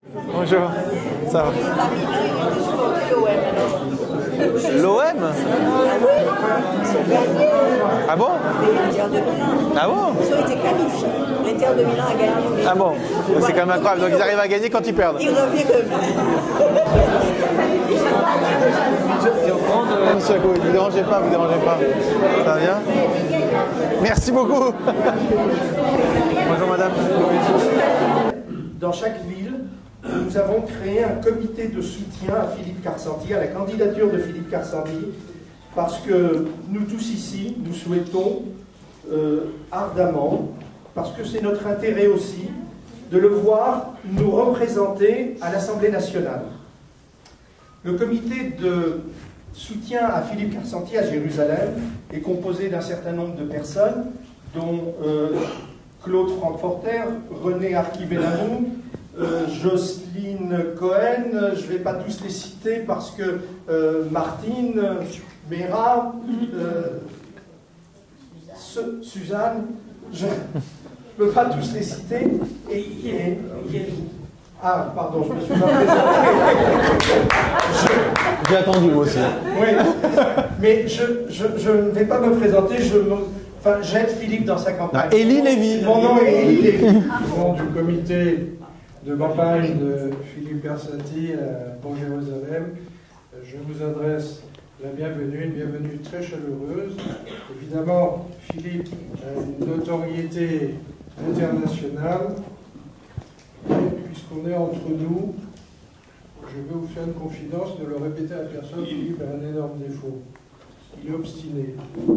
Bonjour, ça va? L'OM? Ah bon? Ah bon? Ils ont été qualifiés. L'Inter de Milan a gagné. Ah bon? C'est quand même incroyable. Donc ils arrivent à gagner quand ils perdent. Ils reviennent comme Monsieur Ago, vous dérangez pas, vous dérangez pas. Ça va bien? Merci beaucoup. Bonjour madame. Dans chaque ville, nous avons créé un comité de soutien à Philippe Karsenty, à la candidature de Philippe Karsenty, parce que nous tous ici, nous souhaitons ardemment, parce que c'est notre intérêt aussi, de le voir nous représenter à l'Assemblée nationale. Le comité de soutien à Philippe Karsenty à Jérusalem est composé d'un certain nombre de personnes, dont Claude Frankforter, René Archivelamou, Jocelyne Cohen, je ne vais pas tous les citer parce que Martine, Béra, Suzanne, je ne peux pas tous les citer. Ah, pardon, je me suis pas présenté. J'ai attendu moi aussi. Oui, mais je ne vais pas me présenter, j'aide Philippe dans sa campagne. Ah, Élie Lévy. Mon nom est Élie Lévy. Au nom du comité de campagne de Philippe Karsenty pour Jérusalem, je vous adresse la bienvenue, une bienvenue très chaleureuse. Évidemment, Philippe a une notoriété internationale. Puisqu'on est entre nous, je vais vous faire une confidence, ne le répéter à personne, Philippe a un énorme défaut. Il est obstiné.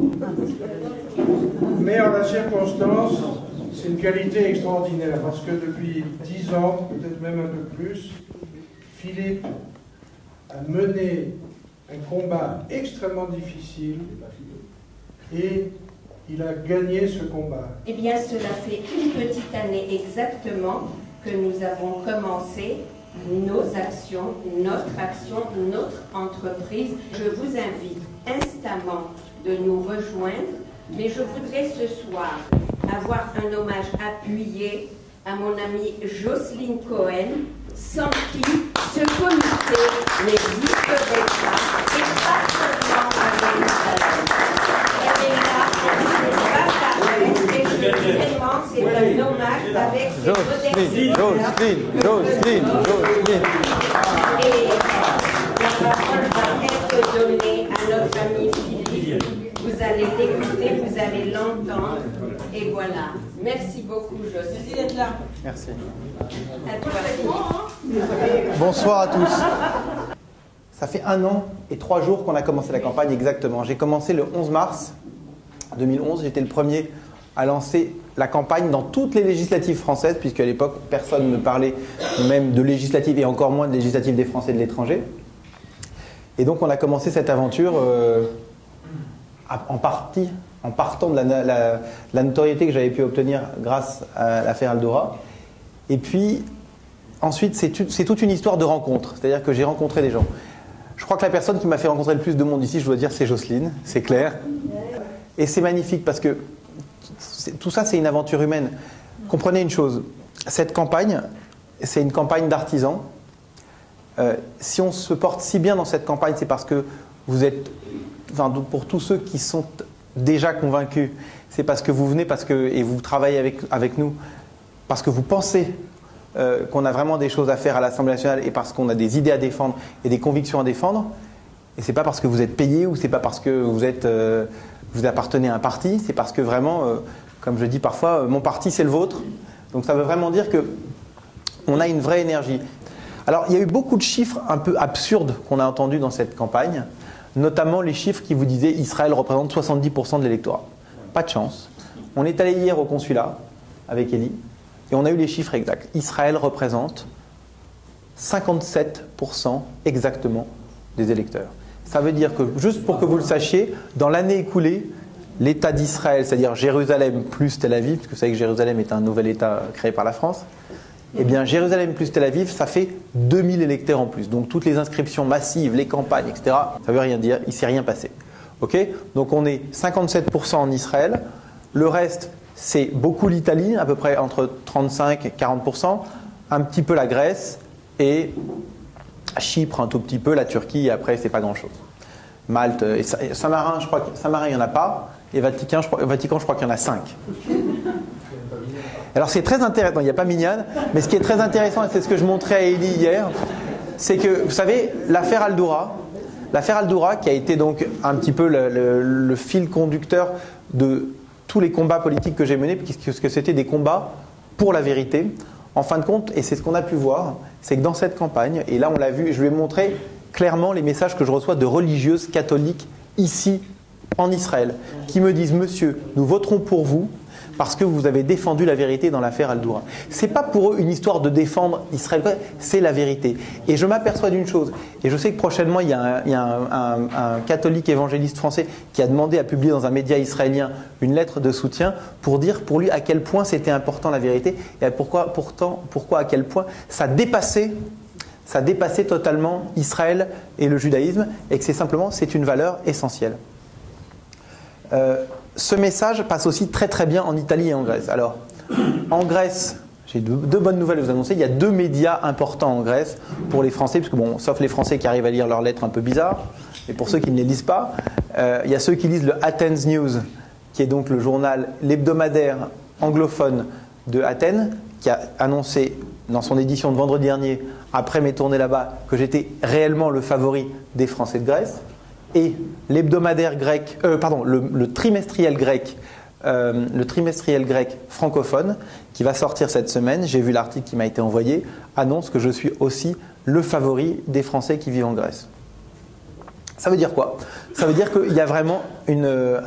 Mais en la circonstance, c'est une qualité extraordinaire, parce que depuis 10 ans, peut-être même un peu plus, Philippe a mené un combat extrêmement difficile et il a gagné ce combat. Eh bien, cela fait une petite année exactement que nous avons commencé nos actions, notre action, notre entreprise. Je vous invite instamment de nous rejoindre, mais je voudrais ce soir avoir un hommage appuyé à mon amie Jocelyne Cohen, sans qui ce comité n'existerait pas, et pas seulement à Jérusalem. Elle est là, c'est pas pareil, et vraiment c'est un hommage avec ses Jocelyne. Et la parole va être donnée à notre ami Philippe. Vous allez l'écouter, vous allez l'entendre, et voilà. Merci beaucoup, Jocelyne. Merci d'être là. Merci. À toi. Bonsoir à tous. Ça fait 1 an et 3 jours qu'on a commencé la campagne exactement. J'ai commencé le 11 mars 2011. J'étais le premier à lancer la campagne dans toutes les législatives françaises, puisque à l'époque, personne ne parlait même de législatives et encore moins de législatives des Français de l'étranger. Et donc, on a commencé cette aventure en partant de la notoriété que j'avais pu obtenir grâce à l'affaire Aldora. Et puis, ensuite, c'est toute une histoire de rencontres. C'est-à-dire que j'ai rencontré des gens. Je crois que la personne qui m'a fait rencontrer le plus de monde ici, je dois dire, c'est Jocelyne, c'est clair. Et c'est magnifique parce que tout ça, c'est une aventure humaine. Comprenez une chose, cette campagne, c'est une campagne d'artisans. Si on se porte si bien dans cette campagne, c'est parce que vous êtes, enfin, pour tous ceux qui sont déjà convaincus, c'est parce que vous venez et vous travaillez avec nous, parce que vous pensez qu'on a vraiment des choses à faire à l'Assemblée nationale et parce qu'on a des idées à défendre et des convictions à défendre. Et c'est pas parce que vous êtes payé ou c'est pas parce que vous appartenez à un parti, c'est parce que vraiment, comme je dis parfois, mon parti c'est le vôtre. Donc ça veut vraiment dire qu'on a une vraie énergie. Alors il y a eu beaucoup de chiffres un peu absurdes qu'on a entendus dans cette campagne, notamment les chiffres qui vous disaient Israël représente 70% de l'électorat. Pas de chance. On est allé hier au consulat avec Élie et on a eu les chiffres exacts. Israël représente 57% exactement des électeurs. Ça veut dire que, juste pour que vous le sachiez, dans l'année écoulée, l'État d'Israël, c'est-à-dire Jérusalem plus Tel Aviv, parce que vous savez que Jérusalem est un nouvel État créé par la France, eh bien Jérusalem plus Tel Aviv, ça fait 2000 électeurs en plus. Donc toutes les inscriptions massives, les campagnes, etc., ça ne veut rien dire, il ne s'est rien passé. Okay, donc on est 57% en Israël, le reste c'est beaucoup l'Italie, à peu près entre 35 et 40%, un petit peu la Grèce, et Chypre un tout petit peu, la Turquie, et après, c'est pas grand-chose. Malte, et Saint-Marin, je crois que Saint-Marin, il n'y en a pas, et Vatican, je crois qu'il y en a 5. Alors c'est très intéressant, il n'y a pas Mignane, mais ce qui est très intéressant, et c'est ce que je montrais à Élie hier, c'est que, vous savez, l'affaire Al-Doura, qui a été donc un petit peu le fil conducteur de tous les combats politiques que j'ai menés, puisque c'était des combats pour la vérité. En fin de compte, et c'est ce qu'on a pu voir, c'est que dans cette campagne, et là on l'a vu, je lui ai montré clairement les messages que je reçois de religieuses catholiques ici, en Israël, qui me disent « Monsieur, nous voterons pour vous parce que vous avez défendu la vérité dans l'affaire Al-Doura ». Ce n'est pas pour eux une histoire de défendre Israël, c'est la vérité. Et je m'aperçois d'une chose, et je sais que prochainement il y a un catholique évangéliste français qui a demandé à publier dans un média israélien une lettre de soutien pour dire pour lui à quel point c'était important la vérité et pourquoi à quel point ça dépassait totalement Israël et le judaïsme et que c'est une valeur essentielle. Ce message passe aussi très très bien en Italie et en Grèce. Alors, en Grèce, j'ai deux bonnes nouvelles à vous annoncer. Il y a 2 médias importants en Grèce pour les Français, parce que bon, sauf les Français qui arrivent à lire leurs lettres un peu bizarres, et pour ceux qui ne les lisent pas, il y a ceux qui lisent le Athens News, qui est donc le journal, l'hebdomadaire anglophone de Athènes, qui a annoncé dans son édition de vendredi dernier, après mes tournées là-bas, que j'étais réellement le favori des Français de Grèce. Et l'hebdomadaire grec, le trimestriel grec francophone, qui va sortir cette semaine, j'ai vu l'article qui m'a été envoyé, annonce que je suis aussi le favori des Français qui vivent en Grèce. Ça veut dire quoi? Ça veut dire qu'il y a vraiment une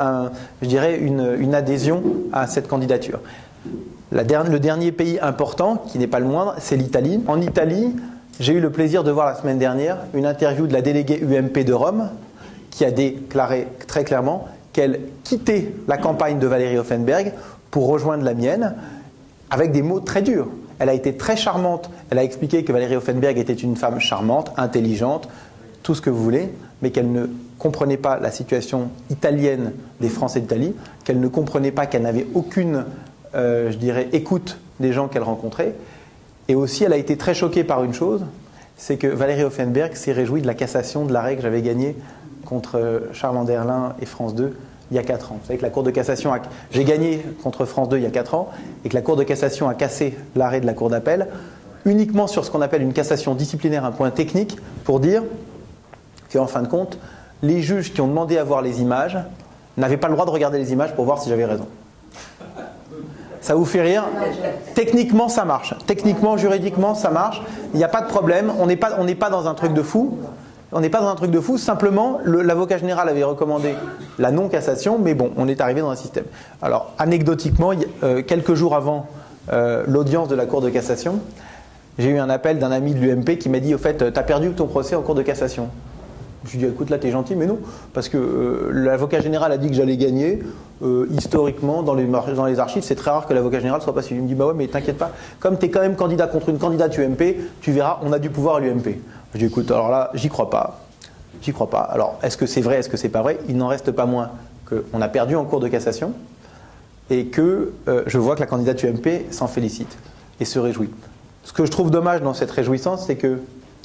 adhésion à cette candidature. Le dernier pays important, qui n'est pas le moindre, c'est l'Italie. En Italie, j'ai eu le plaisir de voir la semaine dernière une interview de la déléguée UMP de Rome, qui a déclaré très clairement qu'elle quittait la campagne de Valérie Offenberg pour rejoindre la mienne, avec des mots très durs. Elle a été très charmante, elle a expliqué que Valérie Offenberg était une femme charmante, intelligente, tout ce que vous voulez, mais qu'elle ne comprenait pas la situation italienne des Français d'Italie, qu'elle ne comprenait pas qu'elle n'avait aucune, écoute des gens qu'elle rencontrait. Et aussi, elle a été très choquée par une chose, c'est que Valérie Offenberg s'est réjouie de la cassation de l'arrêt que j'avais gagné contre Charles Anderlin et France 2 il y a 4 ans. Vous savez que la Cour de cassation j'ai gagné contre France 2 il y a 4 ans et que la Cour de cassation a cassé l'arrêt de la Cour d'appel uniquement sur ce qu'on appelle une cassation disciplinaire, un point technique, pour dire qu'en fin de compte, les juges qui ont demandé à voir les images n'avaient pas le droit de regarder les images pour voir si j'avais raison. Ça vous fait rire? Techniquement, ça marche. Techniquement, juridiquement, ça marche. Il n'y a pas de problème. On n'est pas dans un truc de fou. On n'est pas dans un truc de fou, simplement l'avocat général avait recommandé la non-cassation, mais bon, on est arrivé dans un système. Alors, anecdotiquement, quelques jours avant l'audience de la Cour de cassation, j'ai eu un appel d'un ami de l'UMP qui m'a dit « Au fait, t'as perdu ton procès en Cour de cassation ?» Je lui ai dit « Écoute, là, t'es gentil, mais non, parce que l'avocat général a dit que j'allais gagner. Historiquement, dans les archives, c'est très rare que l'avocat général soit pas suivi. » Il me dit « Bah ouais, mais t'inquiète pas, comme t'es quand même candidat contre une candidate UMP, tu verras, on a du pouvoir à l'UMP. » Je dis, écoute, alors là, j'y crois pas. J'y crois pas. Alors, est-ce que c'est vrai, est-ce que c'est pas vrai? Il n'en reste pas moins qu'on a perdu en Cour de cassation et que je vois que la candidate UMP s'en félicite et se réjouit. Ce que je trouve dommage dans cette réjouissance, c'est que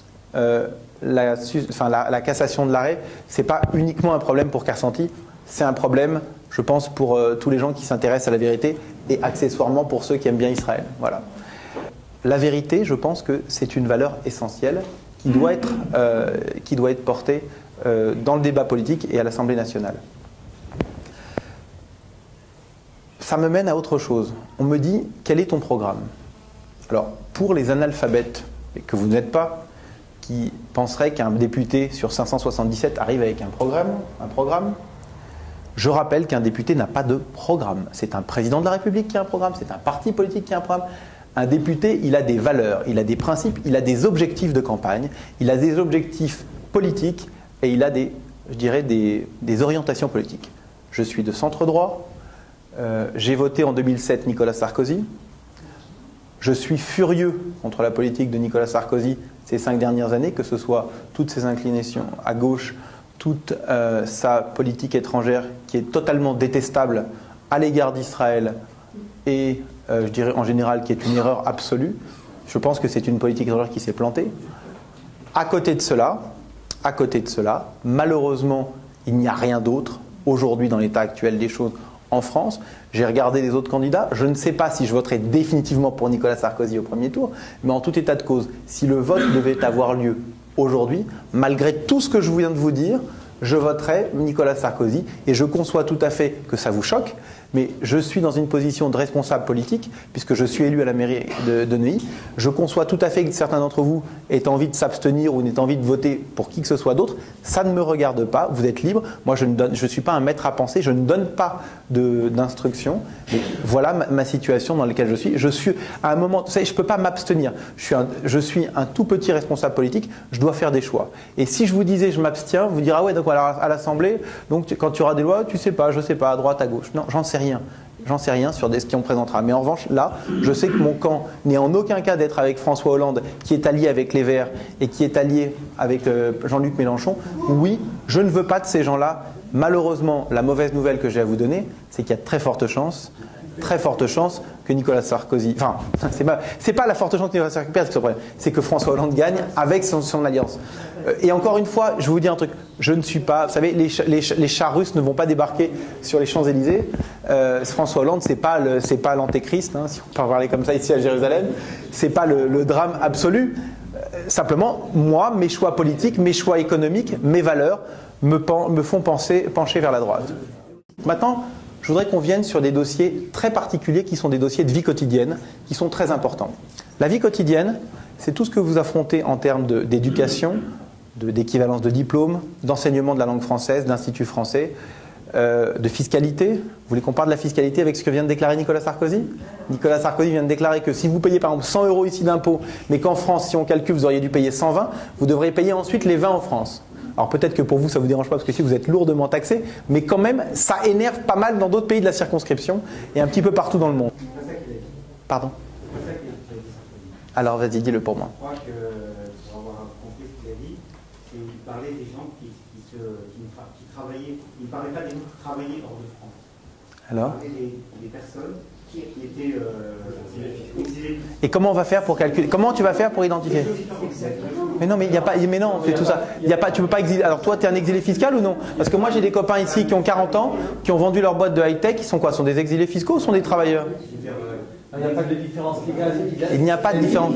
la cassation de l'arrêt, c'est pas uniquement un problème pour Karsanti, c'est un problème, je pense, pour tous les gens qui s'intéressent à la vérité et accessoirement pour ceux qui aiment bien Israël. Voilà. La vérité, je pense que c'est une valeur essentielle qui doit être portée dans le débat politique et à l'Assemblée nationale. Ça me mène à autre chose. On me dit, quel est ton programme? Alors, pour les analphabètes, et que vous n'êtes pas, qui penseraient qu'un député sur 577 arrive avec un programme, je rappelle qu'un député n'a pas de programme. C'est un président de la République qui a un programme, c'est un parti politique qui a un programme. Un député, il a des valeurs, il a des principes, il a des objectifs de campagne, il a des objectifs politiques et il a des orientations politiques. Je suis de centre droit, j'ai voté en 2007 Nicolas Sarkozy, je suis furieux contre la politique de Nicolas Sarkozy ces 5 dernières années, que ce soit toutes ses inclinations à gauche, toute sa politique étrangère qui est totalement détestable à l'égard d'Israël et je dirais en général qui est une erreur absolue. Je pense que c'est une politique étrangère qui s'est plantée. À côté de cela, malheureusement, il n'y a rien d'autre aujourd'hui dans l'état actuel des choses en France. J'ai regardé les autres candidats. Je ne sais pas si je voterai définitivement pour Nicolas Sarkozy au premier tour, mais en tout état de cause, si le vote devait avoir lieu aujourd'hui, malgré tout ce que je viens de vous dire, je voterai Nicolas Sarkozy et je conçois tout à fait que ça vous choque, mais je suis dans une position de responsable politique puisque je suis élu à la mairie de Neuilly. Je conçois tout à fait que certains d'entre vous aient envie de s'abstenir ou n'aient envie de voter pour qui que ce soit d'autre. Ça ne me regarde pas, vous êtes libre. Moi, je ne suis pas un maître à penser, je ne donne pas d'instructions. Voilà ma situation dans laquelle je suis. Je suis à un moment, vous savez, je ne peux pas m'abstenir. Je suis un tout petit responsable politique, je dois faire des choix. Et si je vous disais je m'abstiens, vous direz ah ouais, donc à l'Assemblée, donc quand tu auras des lois, tu sais pas, je sais pas, à droite, à gauche. Non, j'en sais rien. J'en sais rien sur ce qu'on présentera. Mais en revanche, là, je sais que mon camp n'est en aucun cas d'être avec François Hollande, qui est allié avec les Verts et qui est allié avec Jean-Luc Mélenchon. Oui, je ne veux pas de ces gens-là. Malheureusement, la mauvaise nouvelle que j'ai à vous donner, c'est qu'il y a très forte chance que Nicolas Sarkozy... Enfin, c'est pas la forte chance que Nicolas Sarkozy perde, c'est que François Hollande gagne avec son alliance. Et encore une fois, je vais vous dire un truc. Je ne suis pas... Vous savez, les chars russes ne vont pas débarquer sur les Champs-Élysées. François Hollande, c'est pas l'antéchrist, hein, si on peut parler comme ça ici à Jérusalem. C'est pas le drame absolu. Simplement, moi, mes choix politiques, mes choix économiques, mes valeurs me font pencher vers la droite. Maintenant, je voudrais qu'on vienne sur des dossiers très particuliers qui sont des dossiers de vie quotidienne, qui sont très importants. La vie quotidienne, c'est tout ce que vous affrontez en termes d'éducation, d'équivalence de diplôme, d'enseignement de la langue française, d'Institut français, de fiscalité. Vous voulez qu'on parle de la fiscalité avec ce que vient de déclarer Nicolas Sarkozy? Nicolas Sarkozy vient de déclarer que si vous payez par exemple 100 € ici d'impôts, mais qu'en France, si on calcule, vous auriez dû payer 120, vous devriez payer ensuite les 20 en France. Alors peut-être que pour vous ça ne vous dérange pas parce que si vous êtes lourdement taxé, mais quand même ça énerve pas mal dans d'autres pays de la circonscription et un petit peu partout dans le monde. Pardon? Alors vas-y, dis-le pour moi. Je crois que pour avoir compris ce qu'il a dit, c'est qu'il parlait des gens qui travaillaient, il ne parlait pas des gens qui travaillaient hors de France. Alors? Il parlait des personnes qui étaient exilées. Et comment on va faire pour calculer? Comment tu vas faire pour identifier? Mais non, mais il n'y a pas, mais non, c'est tout ça. Il y a pas, tu peux pas exiler. Alors toi, tu es un exilé fiscal ou non? Parce que moi, j'ai des copains ici qui ont 40 ans, qui ont vendu leur boîte de high-tech. Ils sont quoi? Sont des exilés fiscaux ou sont des travailleurs? Il n'y a pas de différence légale. Il n'y a pas de différence.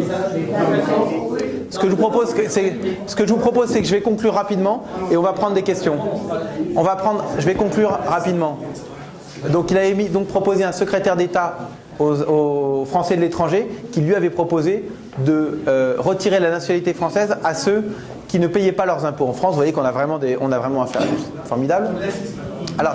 Ce que je vous propose, c'est que je vais conclure rapidement et on va prendre des questions. Je vais conclure rapidement. Donc il avait proposé un secrétaire d'État aux Français de l'étranger qui lui avait proposé de retirer la nationalité française à ceux qui ne payaient pas leurs impôts. En France, vous voyez qu'on a vraiment un faire. Formidable. Alors,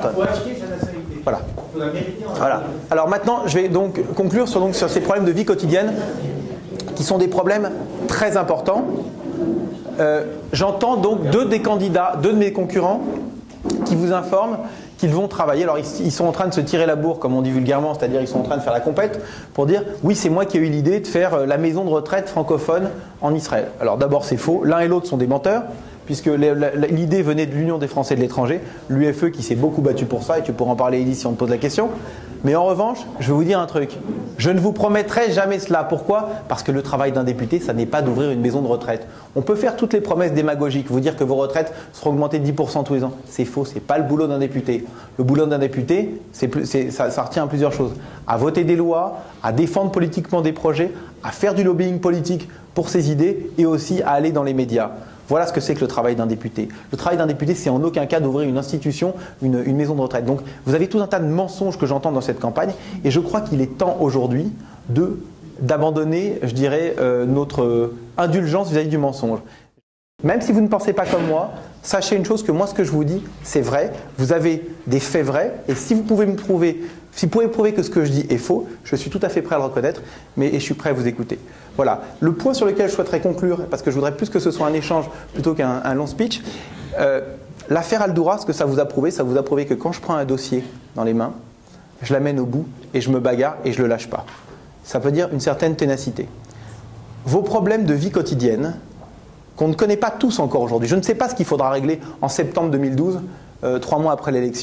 voilà. Alors maintenant, je vais donc conclure sur ces problèmes de vie quotidienne qui sont des problèmes très importants. J'entends donc deux de mes concurrents qui vous informent qu'ils vont travailler. Alors ils sont en train de se tirer la bourre, comme on dit vulgairement, c'est-à-dire ils sont en train de faire la compète pour dire oui, c'est moi qui ai eu l'idée de faire la maison de retraite francophone en Israël. Alors d'abord c'est faux, l'un et l'autre sont des menteurs, puisque l'idée venait de l'Union des Français de l'étranger, l'UFE qui s'est beaucoup battu pour ça, et tu pourras en parler Elie si on te pose la question. Mais en revanche, je vais vous dire un truc, je ne vous promettrai jamais cela. Pourquoi? Parce que le travail d'un député, ça n'est pas d'ouvrir une maison de retraite. On peut faire toutes les promesses démagogiques, vous dire que vos retraites seront augmentées de 10% tous les ans. C'est faux, c'est pas le boulot d'un député. Le boulot d'un député, ça retient à plusieurs choses. À voter des lois, à défendre politiquement des projets, à faire du lobbying politique pour ses idées et aussi à aller dans les médias. Voilà ce que c'est que le travail d'un député. Le travail d'un député, c'est en aucun cas d'ouvrir une institution, une maison de retraite. Donc vous avez tout un tas de mensonges que j'entends dans cette campagne et je crois qu'il est temps aujourd'hui d'abandonner, je dirais, notre indulgence vis-à-vis du mensonge. Même si vous ne pensez pas comme moi, sachez une chose, que moi ce que je vous dis, c'est vrai. Vous avez des faits vrais et si vous pouvez me prouver, si vous pouvez prouver que ce que je dis est faux, je suis tout à fait prêt à le reconnaître et je suis prêt à vous écouter. Voilà. Le point sur lequel je souhaiterais conclure, parce que je voudrais plus que ce soit un échange plutôt qu'un long speech, l'affaire Aldoura, ce que ça vous a prouvé que quand je prends un dossier dans les mains, je l'amène au bout et je me bagarre et je ne le lâche pas. Ça veut dire une certaine ténacité. Vos problèmes de vie quotidienne, qu'on ne connaît pas tous encore aujourd'hui, je ne sais pas ce qu'il faudra régler en septembre 2012, 3 mois après l'élection.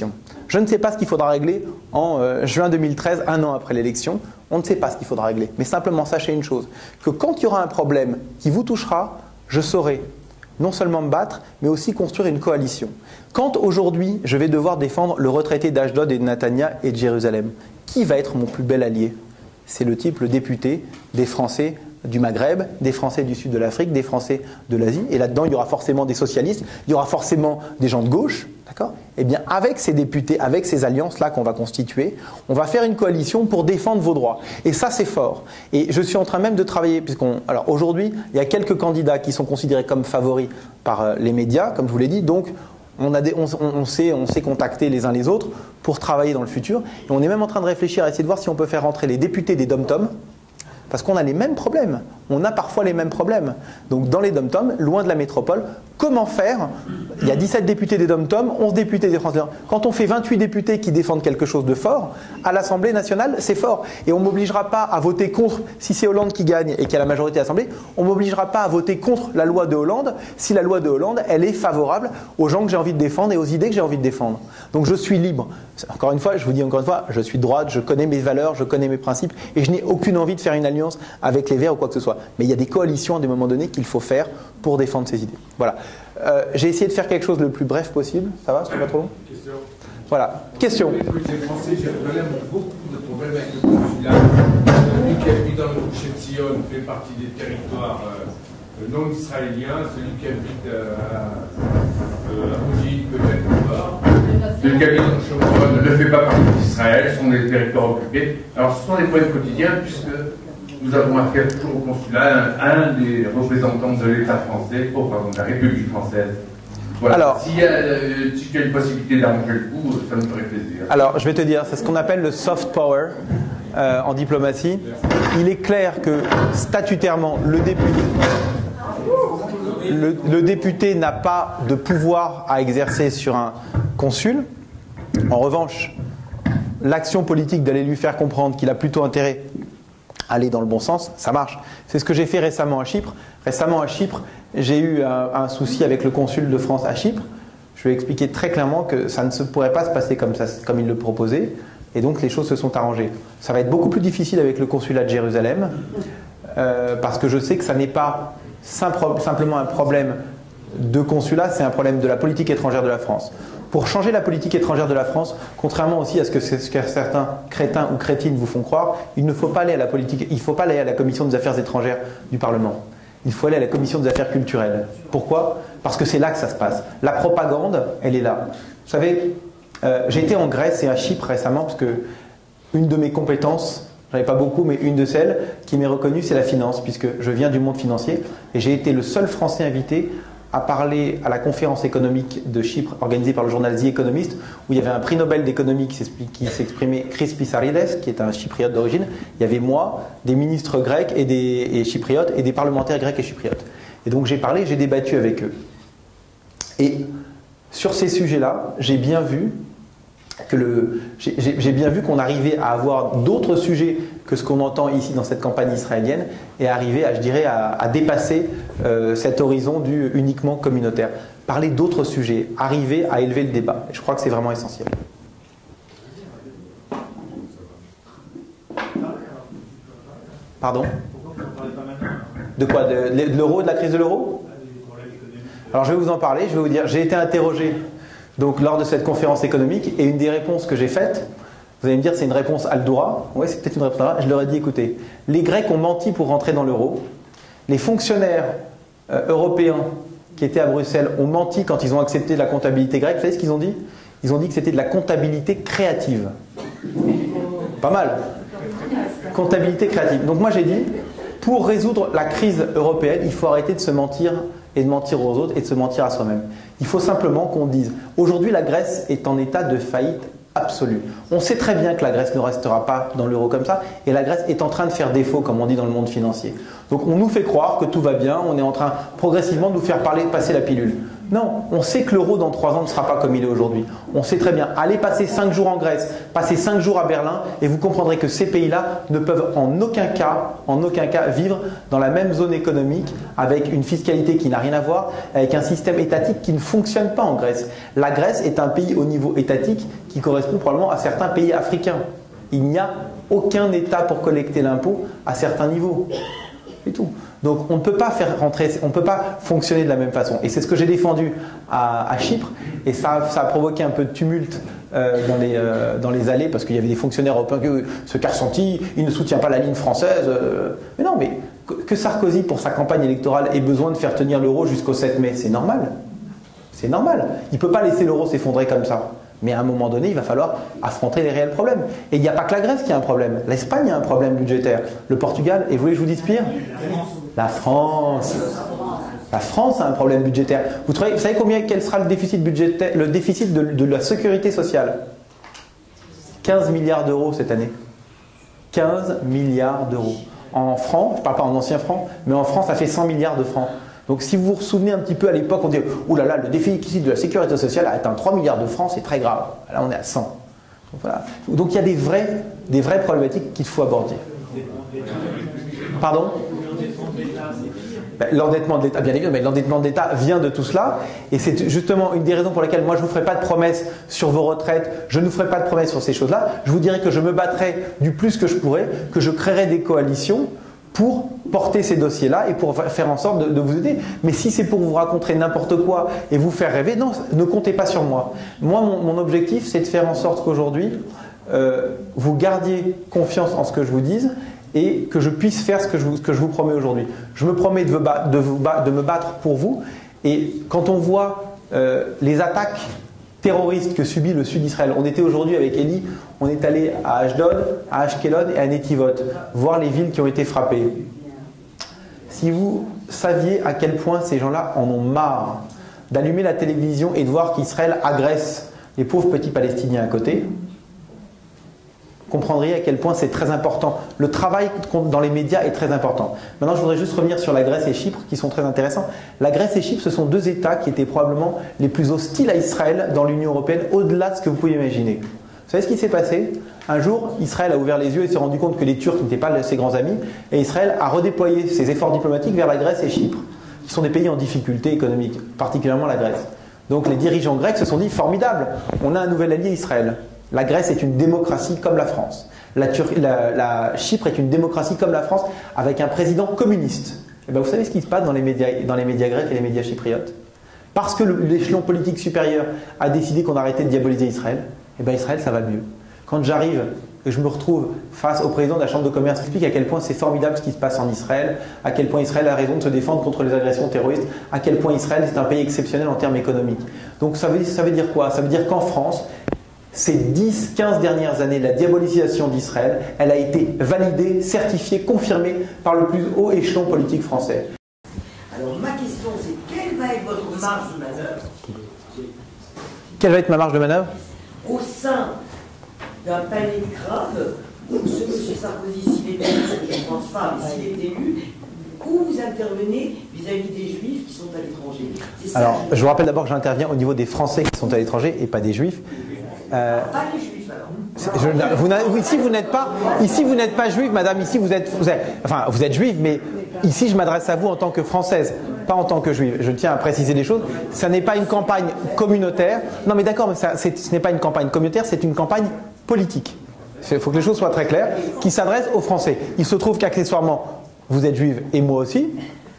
Je ne sais pas ce qu'il faudra régler en juin 2013, un an après l'élection. On ne sait pas ce qu'il faudra régler. Mais simplement sachez une chose, que quand il y aura un problème qui vous touchera, je saurai non seulement me battre, mais aussi construire une coalition. Quand aujourd'hui, je vais devoir défendre le retraité d'Ashdod et de Netanya et de Jérusalem, qui va être mon plus bel allié? C'est le type, le député des Français du Maghreb, des Français du sud de l'Afrique, des Français de l'Asie. Et là-dedans, il y aura forcément des socialistes, il y aura forcément des gens de gauche. D'accord ? Eh bien, avec ces députés, avec ces alliances-là qu'on va constituer, on va faire une coalition pour défendre vos droits. Et ça, c'est fort. Et je suis en train même de travailler, alors aujourd'hui, il y a quelques candidats qui sont considérés comme favoris par les médias, comme je vous l'ai dit. Donc, on s'est contactés les uns les autres pour travailler dans le futur. Et on est même en train de réfléchir à essayer de voir si on peut faire rentrer les députés des dom-toms. Parce qu'on a les mêmes problèmes. On a parfois les mêmes problèmes. Donc dans les dom-toms, loin de la métropole, comment faire? Il y a 17 députés des dom-toms, 11 députés des Français. Quand on fait 28 députés qui défendent quelque chose de fort, à l'Assemblée nationale, c'est fort. Et on ne m'obligera pas à voter contre, si c'est Hollande qui gagne et qui a la majorité à l'Assemblée, on ne m'obligera pas à voter contre la loi de Hollande si la loi de Hollande, elle est favorable aux gens que j'ai envie de défendre et aux idées que j'ai envie de défendre. Donc je suis libre. Encore une fois, je vous dis encore une fois, je suis de droite, je connais mes valeurs, je connais mes principes et je n'ai aucune envie de faire une alliance avec les Verts ou quoi que ce soit. Mais il y a des coalitions à des moments donnés qu'il faut faire pour défendre ces idées. Voilà. J'ai essayé de faire quelque chose le plus bref possible. Ça va? C'est pas trop long? Question. Voilà. Question. Les Français, Jérusalem ont beaucoup de problèmes avec le consulat. Celui qui habite dans le Coucher de Sion fait partie des territoires non israéliens. Celui qui habite à Moujid, peut-être encore. Celui qui habite dans Shomron ne fait pas partie d'Israël, ce sont des territoires occupés. Alors ce sont des problèmes quotidiens puisque nous avons affaire toujours au consulat, un des représentants de l'État français, de la République française. Voilà. Alors, si tu as une possibilité d'arranger le coup, ça me ferait plaisir. Alors, je vais te dire, c'est ce qu'on appelle le soft power en diplomatie. Il est clair que statutairement, le député n'a pas de pouvoir à exercer sur un consul. En revanche, l'action politique d'aller lui faire comprendre qu'il a plutôt intérêt à aller dans le bon sens, ça marche. C'est ce que j'ai fait récemment à Chypre. Récemment à Chypre, j'ai eu un souci avec le consul de France à Chypre. Je lui ai expliqué très clairement que ça ne pourrait pas se passer comme il le proposait. Et donc les choses se sont arrangées. Ça va être beaucoup plus difficile avec le consulat de Jérusalem, parce que je sais que ça n'est pas simplement un problème de consulat, c'est un problème de la politique étrangère de la France. Pour changer la politique étrangère de la France, contrairement aussi à ce que certains crétins ou crétines vous font croire, il ne faut pas aller à la politique, il ne faut pas aller à la commission des affaires étrangères du Parlement. Il faut aller à la commission des affaires culturelles. Pourquoi? Parce que c'est là que ça se passe. La propagande, elle est là. Vous savez, j'ai été en Grèce et à Chypre récemment parce que une de mes compétences, j'en avais pas beaucoup, mais une de celles qui m'est reconnue, c'est la finance, puisque je viens du monde financier et j'ai été le seul Français invité à parler à la conférence économique de Chypre organisée par le journal The Economist, où il y avait un prix Nobel d'économie qui s'exprimait, Chris Pissarides, qui est un chypriote d'origine. Il y avait moi, des ministres grecs et chypriotes, et des parlementaires grecs et chypriotes. Et donc j'ai parlé, j'ai débattu avec eux. Et sur ces sujets-là, j'ai bien vu qu'on arrivait à avoir d'autres sujets que ce qu'on entend ici dans cette campagne israélienne et arriver à dépasser cet horizon du uniquement communautaire. Parler d'autres sujets, arriver à élever le débat. Et je crois que c'est vraiment essentiel. Pardon? De quoi? De l'euro, de la crise de l'euro? Alors je vais vous en parler, je vais vous dire, j'ai été interrogé donc lors de cette conférence économique, et une des réponses que j'ai faites, vous allez me dire c'est une réponse Al-Doura, oui c'est peut-être une réponse Al-Doura, je leur ai dit écoutez, les Grecs ont menti pour rentrer dans l'euro, les fonctionnaires européens qui étaient à Bruxelles ont menti quand ils ont accepté la comptabilité grecque, vous savez ce qu'ils ont dit? Ils ont dit que c'était de la comptabilité créative. Pas mal. Comptabilité créative. Donc moi j'ai dit, pour résoudre la crise européenne, il faut arrêter de se mentir et de mentir aux autres et de se mentir à soi-même. Il faut simplement qu'on dise, aujourd'hui la Grèce est en état de faillite absolue. On sait très bien que la Grèce ne restera pas dans l'euro comme ça, et la Grèce est en train de faire défaut, comme on dit dans le monde financier. Donc on nous fait croire que tout va bien, on est en train progressivement de nous faire passer la pilule. Non, on sait que l'euro dans 3 ans ne sera pas comme il est aujourd'hui. On sait très bien. Allez passer 5 jours en Grèce, passer 5 jours à Berlin, et vous comprendrez que ces pays-là ne peuvent en aucun cas vivre dans la même zone économique, avec une fiscalité qui n'a rien à voir, avec un système étatique qui ne fonctionne pas en Grèce. La Grèce est un pays au niveau étatique qui correspond probablement à certains pays africains. Il n'y a aucun État pour collecter l'impôt à certains niveaux. C'est tout. Donc on ne peut pas faire rentrer, on ne peut pas fonctionner de la même façon. Et c'est ce que j'ai défendu à Chypre, et ça a provoqué un peu de tumulte dans les allées, parce qu'il y avait des fonctionnaires européens que ce Karsanti, il ne soutient pas la ligne française. Mais non, mais que Sarkozy, pour sa campagne électorale, ait besoin de faire tenir l'euro jusqu'au 7 mai, c'est normal. C'est normal. Il ne peut pas laisser l'euro s'effondrer comme ça. Mais à un moment donné, il va falloir affronter les réels problèmes. Et il n'y a pas que la Grèce qui a un problème. L'Espagne a un problème budgétaire. Le Portugal, et vous voulez que je vous dise pire ? La France. La France a un problème budgétaire. Vous savez quel sera le déficit budgétaire, le déficit de la sécurité sociale ? 15 milliards d'euros cette année. 15 milliards d'euros. En francs, je ne parle pas en anciens francs, mais en francs, ça fait 100 milliards de francs. Donc si vous vous souvenez un petit peu à l'époque, on disait « Ouh là là, le déficit de la sécurité sociale a atteint 3 milliards de francs, c'est très grave. » Là, on est à 100. Donc, voilà. Donc il y a des vraies problématiques qu'il faut aborder. Pardon ? L'endettement de l'État, bien évidemment, mais l'endettement de l'État vient de tout cela, et c'est justement une des raisons pour lesquelles moi je ne vous ferai pas de promesses sur vos retraites, je ne vous ferai pas de promesses sur ces choses-là. Je vous dirai que je me battrai du plus que je pourrai, que je créerai des coalitions pour porter ces dossiers-là et pour faire en sorte de vous aider. Mais si c'est pour vous raconter n'importe quoi et vous faire rêver, non, ne comptez pas sur moi. Moi, mon objectif, c'est de faire en sorte qu'aujourd'hui, vous gardiez confiance en ce que je vous dise et que je puisse faire ce que je vous promets aujourd'hui. Je me promets de me battre pour vous, et quand on voit les attaques terroristes que subit le sud d'Israël. On était aujourd'hui avec Elie, on est allé à Ashdod, à Ashkelon et à Netivot, voir les villes qui ont été frappées. Si vous saviez à quel point ces gens-là en ont marre d'allumer la télévision et de voir qu'Israël agresse les pauvres petits Palestiniens à côté, vous comprendriez à quel point c'est très important. Le travail dans les médias est très important. Maintenant, je voudrais juste revenir sur la Grèce et Chypre, qui sont très intéressants. La Grèce et Chypre, ce sont deux États qui étaient probablement les plus hostiles à Israël dans l'Union européenne, au-delà de ce que vous pouvez imaginer. Vous savez ce qui s'est passé ? Un jour, Israël a ouvert les yeux et s'est rendu compte que les Turcs n'étaient pas ses grands amis, et Israël a redéployé ses efforts diplomatiques vers la Grèce et Chypre, qui sont des pays en difficulté économique, particulièrement la Grèce. Donc les dirigeants grecs se sont dit « formidable, on a un nouvel allié Israël ». La Grèce est une démocratie comme la France. La Chypre est une démocratie comme la France, avec un président communiste. Et bien vous savez ce qui se passe dans les médias grecs et les médias chypriotes ? Parce que l'échelon politique supérieur a décidé qu'on arrêtait de diaboliser Israël, et bien Israël, ça va mieux. Quand j'arrive et je me retrouve face au président de la Chambre de commerce qui explique à quel point c'est formidable ce qui se passe en Israël, à quel point Israël a raison de se défendre contre les agressions terroristes, à quel point Israël est un pays exceptionnel en termes économiques. Donc ça veut dire quoi ? Ça veut dire qu'en France, ces 10-15 dernières années, la diabolisation d'Israël, elle a été validée, certifiée, confirmée par le plus haut échelon politique français. Alors ma question c'est, quelle va être votre marge de manœuvre? Quelle va être ma marge de manœuvre? Au sein d'un palais de crâne, où ce M. Sarkozy, s'il est élu, je ne pense pas, mais s'il est élu, où vous intervenez vis-à-vis des Juifs qui sont à l'étranger? Alors, je vous rappelle d'abord que j'interviens au niveau des Français qui sont à l'étranger et pas des Juifs. Pas les Juifs alors. Ici vous n'êtes pas juive, madame. Ici vous êtes juive, mais ici je m'adresse à vous en tant que française, pas en tant que juive. Je tiens à préciser les choses. Ça n'est pas une campagne communautaire. Non, mais d'accord, mais ce n'est pas une campagne communautaire, c'est une campagne politique. Il faut que les choses soient très claires, qui s'adresse aux Français. Il se trouve qu'accessoirement, vous êtes juive et moi aussi. D'accord ?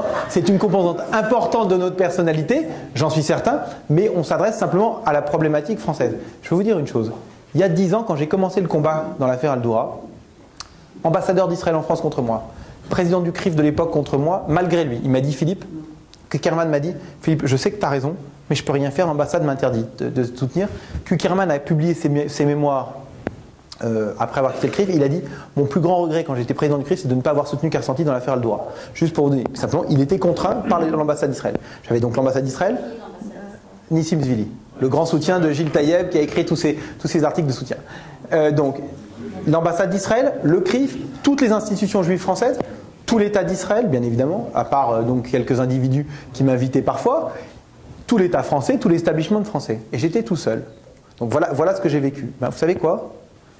C'est une composante importante de notre personnalité, j'en suis certain, mais on s'adresse simplement à la problématique française. Je vais vous dire une chose. Il y a 10 ans, quand j'ai commencé le combat dans l'affaire Al-Doura, ambassadeur d'Israël en France contre moi, président du CRIF de l'époque contre moi, malgré lui, il m'a dit, Philippe, Kuckerman m'a dit, Philippe, je sais que tu as raison, mais je ne peux rien faire, l'ambassade m'interdit de soutenir. Kuckerman a publié ses mémoires après avoir quitté le CRIF, il a dit « Mon plus grand regret quand j'étais président du CRIF, c'est de ne pas avoir soutenu Karsanti dans l'affaire Al-Doura. » Juste pour vous donner, simplement, il était contraint par l'ambassade d'Israël. J'avais donc l'ambassade d'Israël, Nissim Zvili, le grand soutien de Gilles Taïeb qui a écrit tous ces articles de soutien. Donc, l'ambassade d'Israël, le CRIF, toutes les institutions juives françaises, tout l'État d'Israël, bien évidemment, à part donc quelques individus qui m'invitaient parfois, tout l'État français, tout l'establishment français. Et j'étais tout seul. Donc voilà ce que j'ai vécu. Ben, vous savez quoi?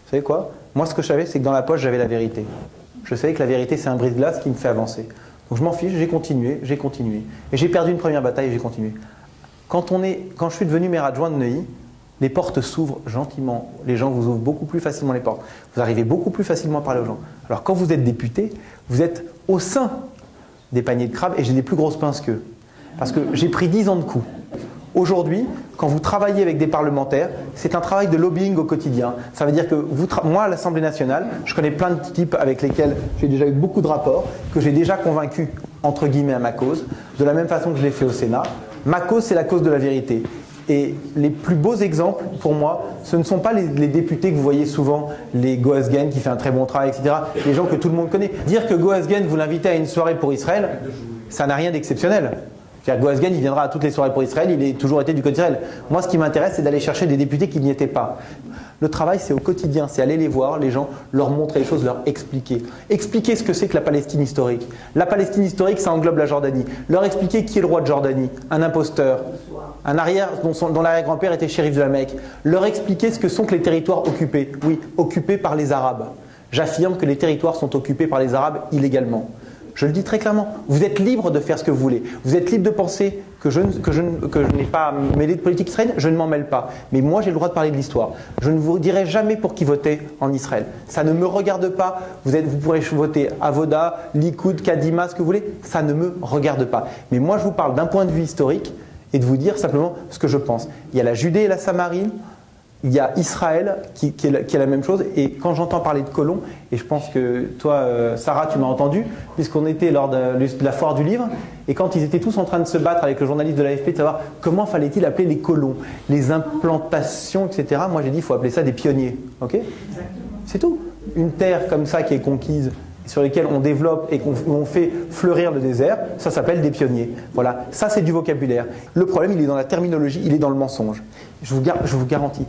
Moi, ce que je savais, c'est que dans la poche, j'avais la vérité. Je savais que la vérité, c'est un brise-glace qui me fait avancer. Donc je m'en fiche, j'ai continué. Et j'ai perdu une première bataille et j'ai continué. Quand je suis devenu maire adjoint de Neuilly, les portes s'ouvrent gentiment. Les gens vous ouvrent beaucoup plus facilement les portes. Vous arrivez beaucoup plus facilement à parler aux gens. Alors quand vous êtes député, vous êtes au sein des paniers de crabes et j'ai des plus grosses pinces qu'eux. Parce que j'ai pris 10 ans de coups. Aujourd'hui, quand vous travaillez avec des parlementaires, c'est un travail de lobbying au quotidien. Ça veut dire que moi, à l'Assemblée nationale, je connais plein de types avec lesquels j'ai déjà eu beaucoup de rapports, que j'ai déjà convaincus, entre guillemets, à ma cause, de la même façon que je l'ai fait au Sénat. Ma cause, c'est la cause de la vérité. Et les plus beaux exemples, pour moi, ce ne sont pas les députés que vous voyez souvent, les Goasgen qui fait un très bon travail, etc., les gens que tout le monde connaît. Dire que Goasgen, vous l'invitez à une soirée pour Israël, ça n'a rien d'exceptionnel. Goasgen, il viendra à toutes les soirées pour Israël, il a toujours été du côté d'Israël. Moi, ce qui m'intéresse, c'est d'aller chercher des députés qui n'y étaient pas. Le travail, c'est au quotidien, c'est aller les voir, les gens, leur montrer les choses, leur expliquer. Expliquer ce que c'est que la Palestine historique. La Palestine historique, ça englobe la Jordanie. Leur expliquer qui est le roi de Jordanie, un imposteur, un arrière dont l'arrière-grand-père était shérif de la Mecque. Leur expliquer ce que sont que les territoires occupés. Oui, occupés par les Arabes. J'affirme que les territoires sont occupés par les Arabes illégalement. Je le dis très clairement, vous êtes libre de faire ce que vous voulez. Vous êtes libre de penser que je n'ai pas mêlé de politique israélienne, je ne m'en mêle pas. Mais moi, j'ai le droit de parler de l'histoire. Je ne vous dirai jamais pour qui voter en Israël. Ça ne me regarde pas. Vous pourrez voter Avoda, Likoud, Kadima, ce que vous voulez. Ça ne me regarde pas. Mais moi, je vous parle d'un point de vue historique et de vous dire simplement ce que je pense. Il y a la Judée et la Samarie. Il y a Israël qui est la même chose, et quand j'entends parler de colons, et je pense que toi, Sarah, tu m'as entendu, puisqu'on était lors de la foire du livre, et quand ils étaient tous en train de se battre avec le journaliste de l'AFP, de savoir comment fallait-il appeler les colons, les implantations, etc. Moi j'ai dit, il faut appeler ça des pionniers. Ok ? C'est tout. Une terre comme ça qui est conquise, sur lesquels on développe et qu'on fait fleurir le désert, ça s'appelle des pionniers. Voilà, ça c'est du vocabulaire. Le problème, il est dans la terminologie, il est dans le mensonge. Je vous garantis.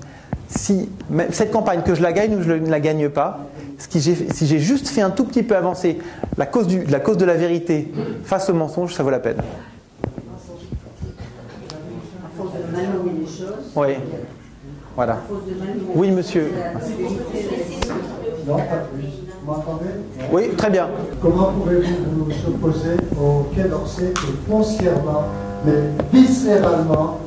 Si cette campagne, que je la gagne ou je ne la gagne pas, si j'ai juste fait un tout petit peu avancer la cause de la vérité face au mensonge, ça vaut la peine. À force de mal nommer les choses. Oui. Voilà. Oui, monsieur. Non, pas plus. Vous m'entendez? Oui, très bien. Comment pouvez-vous vous opposer au Quai d'Orsay qui est foncièrement, mais viscéralement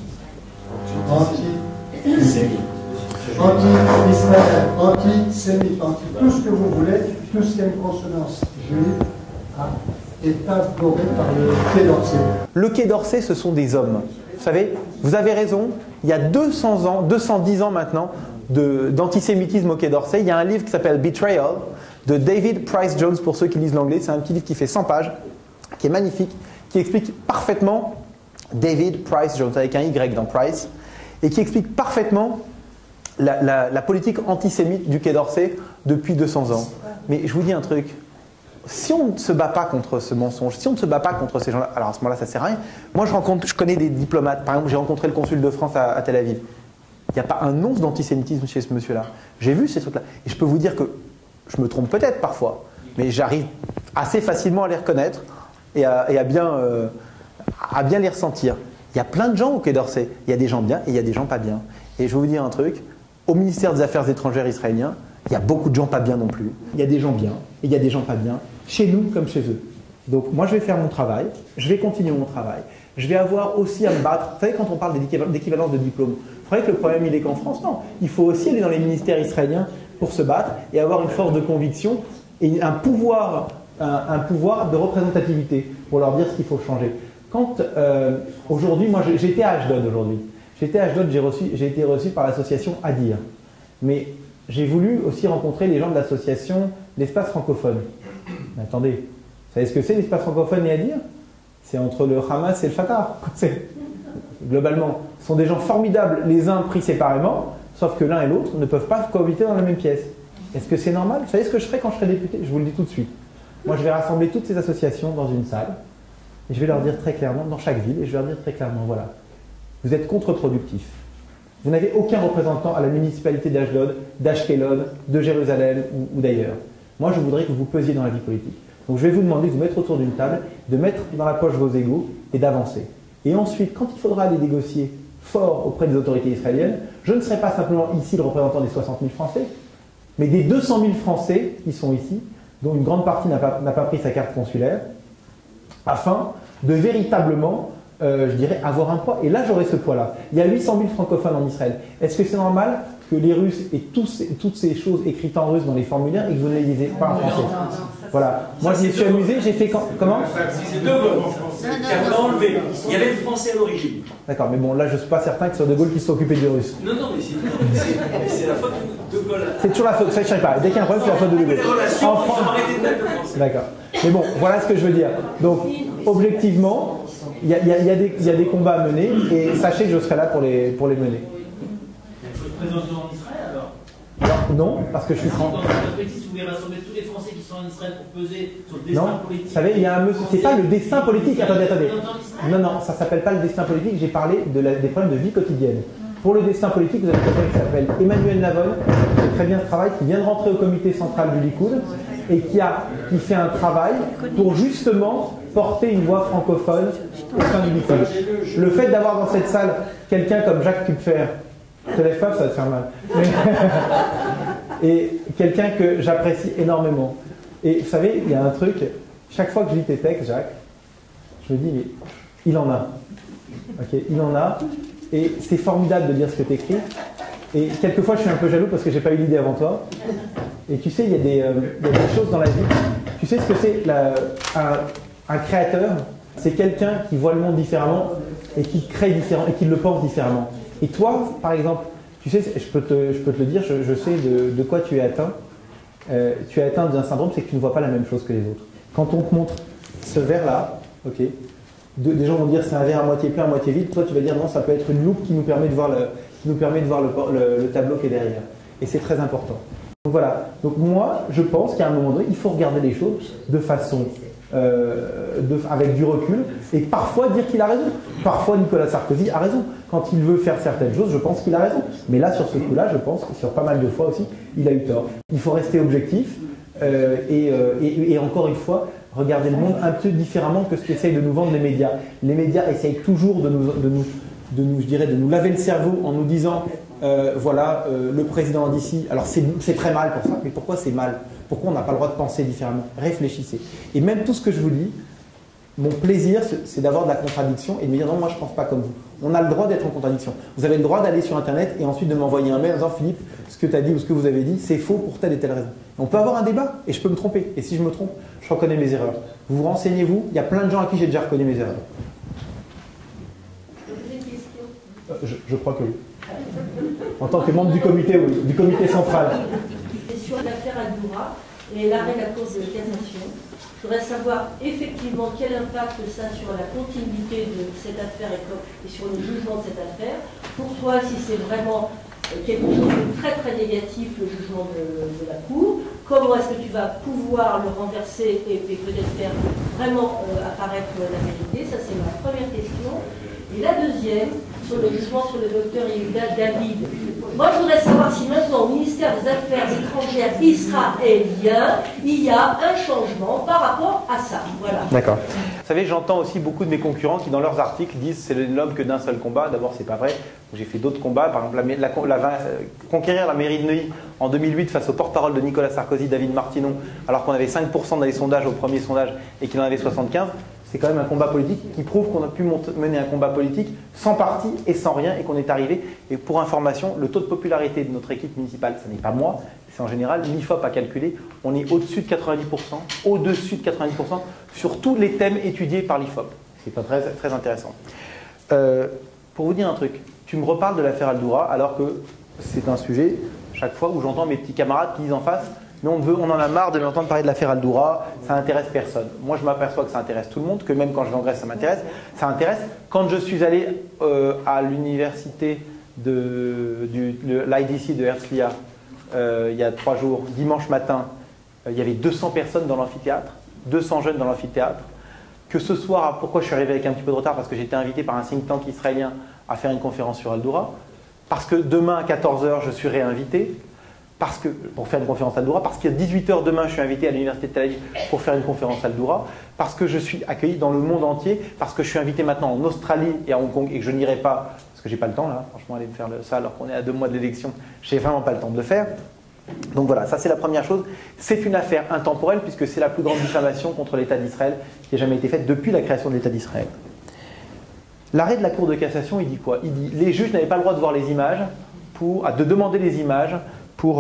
anti-sémite, anti-israël, anti-sémite, anti tout ce que vous voulez, tout ce qui a une consonance juive est adoré par le Quai d'Orsay. Le Quai d'Orsay, ce sont des hommes. Vous savez, vous avez raison, il y a 210 ans maintenant d'antisémitisme au Quai d'Orsay. Il y a un livre qui s'appelle Betrayal de David Price Jones, pour ceux qui lisent l'anglais. C'est un petit livre qui fait 100 pages, qui est magnifique, qui explique parfaitement David Price Jones, avec un Y dans Price, et qui explique parfaitement la politique antisémite du Quai d'Orsay depuis 200 ans. Mais je vous dis un truc, si on ne se bat pas contre ce mensonge, si on ne se bat pas contre ces gens-là, alors à ce moment-là, ça ne sert à rien. Moi, je connais des diplomates. Par exemple, j'ai rencontré le consul de France à Tel Aviv. Il n'y a pas un once d'antisémitisme chez ce monsieur-là. J'ai vu ces trucs-là. Et je peux vous dire que je me trompe peut-être parfois, mais j'arrive assez facilement à les reconnaître et à bien les ressentir. Il y a plein de gens au Quai d'Orsay. Il y a des gens bien et il y a des gens pas bien. Et je vais vous dire un truc, au ministère des Affaires étrangères israélien, il y a beaucoup de gens pas bien non plus. Il y a des gens bien et il y a des gens pas bien, chez nous comme chez eux. Donc moi je vais faire mon travail, je vais continuer mon travail. Je vais avoir aussi à me battre. Vous savez, quand on parle d'équivalence de diplôme, vous croyez que le problème il est qu'en France? Non. Il faut aussi aller dans les ministères israéliens pour se battre et avoir une force de conviction et un pouvoir de représentativité pour leur dire ce qu'il faut changer. Quand aujourd'hui, moi j'étais à Ashdod aujourd'hui. J'étais à Ashdod, j'ai été reçu par l'association Adir. Mais j'ai voulu aussi rencontrer les gens de l'association L'Espace Francophone. Mais attendez, vous savez ce que c'est l'Espace Francophone et Adir? C'est entre le Hamas et le Fatah. Globalement, ce sont des gens formidables, les uns pris séparément, sauf que l'un et l'autre ne peuvent pas cohabiter dans la même pièce. Est-ce que c'est normal? Vous savez ce que je ferai quand je serai député? Je vous le dis tout de suite. Moi, je vais rassembler toutes ces associations dans une salle, et je vais leur dire très clairement, dans chaque ville, et je vais leur dire très clairement, voilà, vous êtes contre-productifs. Vous n'avez aucun représentant à la municipalité d'Ashdod, d'Ashkelon, de Jérusalem ou d'ailleurs. Moi, je voudrais que vous pesiez dans la vie politique. Donc je vais vous demander de vous mettre autour d'une table, de mettre dans la poche vos égos et d'avancer. Et ensuite, quand il faudra aller négocier fort auprès des autorités israéliennes, je ne serai pas simplement ici le représentant des 60 000 Français, mais des 200 000 Français qui sont ici, dont une grande partie n'a pas pris sa carte consulaire, afin de véritablement, je dirais, avoir un poids. Et là, j'aurai ce poids-là. Il y a 800 000 francophones en Israël. Est-ce que c'est normal que les Russes aient toutes ces choses écrites en russe dans les formulaires et que vous ne les lisez pas en français? Voilà. Moi, je m'y suis amusé, j'ai fait comment? C'est De Gaulle qui a enlevé. Il y avait le français à l'origine. D'accord, mais bon, là, je ne suis pas certain que ce soit De Gaulle qui s'occupait du russe. Non, mais c'est la faute de Gaulle. C'est toujours la faute, ça je ne sais pas. Dès qu'il y a un problème, c'est la faute de De Gaulle. En France, d'accord. Mais bon, voilà ce que je veux dire. Donc, objectivement, il y a des combats à mener et sachez que je serai là pour les mener. Il faut se présenter en Israël alors? Alors, non, parce que je suis français. Dans cette perspective, vous voulez rassembler tous les Français qui sont en Israël pour peser sur le destin politique. Vous savez, il y a un monsieur. C'est pas le destin politique. Attendez. Non, ça s'appelle pas le destin politique. J'ai parlé des problèmes de vie quotidienne. Pour le destin politique, vous avez quelqu'un qui s'appelle Emmanuel Navon, qui fait très bien ce travail, qui vient de rentrer au comité central du Likoud et qui fait un travail pour justement porter une voix francophone au sein du Likoud. Le fait d'avoir dans cette salle quelqu'un comme Jacques Kupfer, ne te lève pas, ça va te faire mal, et quelqu'un que j'apprécie énormément. Et vous savez, il y a un truc, chaque fois que je lis tes textes, Jacques, je me dis, mais il en a. Okay, il en a. Et c'est formidable de lire ce que tu écris. Et quelquefois, je suis un peu jaloux parce que j'ai pas eu l'idée avant toi. Et tu sais, il y a des choses dans la vie. Tu sais ce que c'est un créateur? C'est quelqu'un qui voit le monde différemment et qui crée différemment et qui le pense différemment. Et toi, par exemple, tu sais, je peux te le dire, je sais de quoi tu es atteint. Tu es atteint d'un syndrome, c'est que tu ne vois pas la même chose que les autres. Quand on te montre ce verre-là, ok, des gens vont dire c'est un verre à moitié plein, à moitié vide. Toi, tu vas dire non, ça peut être une loupe qui nous permet de voir le tableau qui est derrière. Et c'est très important. Donc voilà. Donc moi, je pense qu'à un moment donné, il faut regarder les choses de façon avec du recul et parfois dire qu'il a raison. Parfois, Nicolas Sarkozy a raison. Quand il veut faire certaines choses, je pense qu'il a raison. Mais là, sur ce coup-là, je pense que sur pas mal de fois aussi, il a eu tort. Il faut rester objectif et encore une fois, regarder le monde un peu différemment que ce qu'essayent de nous vendre les médias. Les médias essayent toujours de nous laver le cerveau en nous disant le président d'ici. Alors c'est très mal pour ça, mais pourquoi c'est mal? Pourquoi on n'a pas le droit de penser différemment? Réfléchissez. Et même tout ce que je vous dis, mon plaisir, c'est d'avoir de la contradiction et de me dire non, moi je ne pense pas comme vous. On a le droit d'être en contradiction. Vous avez le droit d'aller sur Internet et ensuite de m'envoyer un mail en disant Philippe, ce que tu as dit ou ce que vous avez dit, c'est faux pour telle et telle raison. On peut avoir un débat et je peux me tromper. Et si je me trompe, je reconnais mes erreurs. Vous vous renseignez-vous, il y a plein de gens à qui j'ai déjà reconnu mes erreurs. Je crois que oui. En tant que membre du comité, oui, du comité central. Et sur l'affaire Al-Doura et l'arrêt de la Cour de cassation, je voudrais savoir effectivement quel impact ça a sur la continuité de cette affaire et sur le jugement de cette affaire. Pour toi, si c'est vraiment quelque chose de très très négatif, le jugement de la Cour, comment est-ce que tu vas pouvoir le renverser et peut-être faire vraiment apparaître la vérité? Ça, c'est ma première question. Et la deuxième, sur le jugement sur le docteur Yehuda David. Moi, je voudrais savoir si maintenant, au ministère des Affaires étrangères israélien, il y a un changement par rapport à ça. Voilà. D'accord. Vous savez, j'entends aussi beaucoup de mes concurrents qui, dans leurs articles, disent c'est l'homme que d'un seul combat. D'abord, c'est pas vrai. J'ai fait d'autres combats. Par exemple, conquérir la mairie de Neuilly en 2008 face au porte-parole de Nicolas Sarkozy, David Martinon, alors qu'on avait 5% dans les sondages au premier sondage et qu'il en avait 75%. C'est quand même un combat politique qui prouve qu'on a pu mener un combat politique sans parti et sans rien et qu'on est arrivé. Et pour information, le taux de popularité de notre équipe municipale, ce n'est pas moi, c'est en général l'IFOP à calculer. On est au-dessus de 90%, au-dessus de 90% sur tous les thèmes étudiés par l'IFOP. C'est très, très intéressant. Pour vous dire un truc, tu me reparles de l'affaire Al-Doura alors que c'est un sujet, chaque fois où j'entends mes petits camarades qui disent en face mais on en a marre de m'entendre parler de l'affaire Al-Doura, ça n'intéresse personne. Moi, je m'aperçois que ça intéresse tout le monde, que même quand je vais en Grèce, ça m'intéresse. Ça intéresse. Quand je suis allé à l'université de l'IDC de Herzliya, il y a 3 jours, dimanche matin, il y avait 200 personnes dans l'amphithéâtre, 200 jeunes dans l'amphithéâtre. Que ce soir, pourquoi je suis arrivé avec un petit peu de retard? Parce que j'ai été invité par un think tank israélien à faire une conférence sur Al-Doura. Parce que demain à 14h, je suis réinvité. pour faire une conférence à Al-Doura, parce qu'à 18 h demain, je suis invité à l'université de Tel Aviv pour faire une conférence à Al-Doura, parce que je suis accueilli dans le monde entier, parce que je suis invité maintenant en Australie et à Hong Kong et que je n'irai pas, parce que j'ai pas le temps là, franchement, aller me faire ça alors qu'on est à 2 mois de l'élection, j'ai vraiment pas le temps de le faire. Donc voilà, ça c'est la première chose. C'est une affaire intemporelle puisque c'est la plus grande diffamation contre l'État d'Israël qui ait jamais été faite depuis la création de l'État d'Israël. L'arrêt de la Cour de cassation, il dit quoi? Il dit les juges n'avaient pas le droit de voir les images, de demander les images pour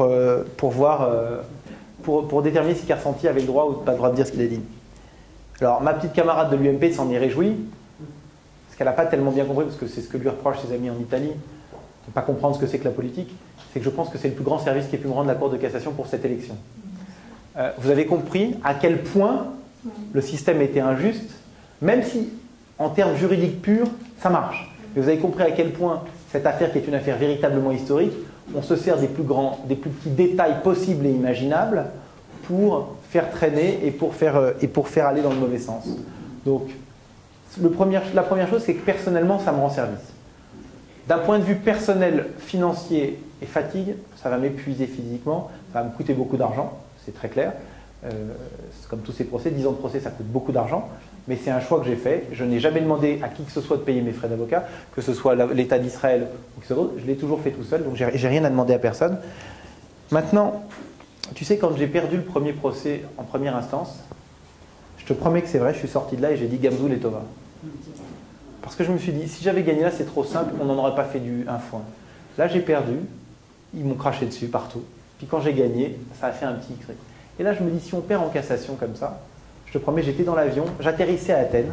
déterminer si Karsanti avait le droit ou pas le droit de dire ce qu'il a dit. Alors ma petite camarade de l'UMP s'en est réjouie, parce qu'elle n'a pas tellement bien compris, parce que c'est ce que lui reprochent ses amis en Italie, de ne pas comprendre ce que c'est que la politique, c'est que je pense que c'est le plus grand service qui ait pu me rendre la Cour de cassation pour cette élection. Vous avez compris à quel point le système était injuste, même si en termes juridiques purs, ça marche. Et vous avez compris à quel point cette affaire, qui est une affaire véritablement historique, on se sert des plus petits détails possibles et imaginables pour faire traîner et pour faire aller dans le mauvais sens. Donc, la première chose, c'est que personnellement, ça me rend service. D'un point de vue personnel, financier et fatigue, ça va m'épuiser physiquement, ça va me coûter beaucoup d'argent, c'est très clair. Comme tous ces procès, 10 ans de procès, ça coûte beaucoup d'argent, mais c'est un choix que j'ai fait. Je n'ai jamais demandé à qui que ce soit de payer mes frais d'avocat, que ce soit l'État d'Israël ou que ce soit d'autre. Je l'ai toujours fait tout seul, donc j'ai rien à demander à personne. Maintenant, tu sais, quand j'ai perdu le premier procès en première instance, je te promets que c'est vrai, je suis sorti de là et j'ai dit Gamzoul et Tova. Parce que je me suis dit, si j'avais gagné là, c'est trop simple, on n'en aurait pas fait un foin. Là, j'ai perdu, ils m'ont craché dessus partout. Puis quand j'ai gagné, ça a fait un petit cri. Et là, je me dis, si on perd en cassation comme ça, je te promets, j'étais dans l'avion, j'atterrissais à Athènes.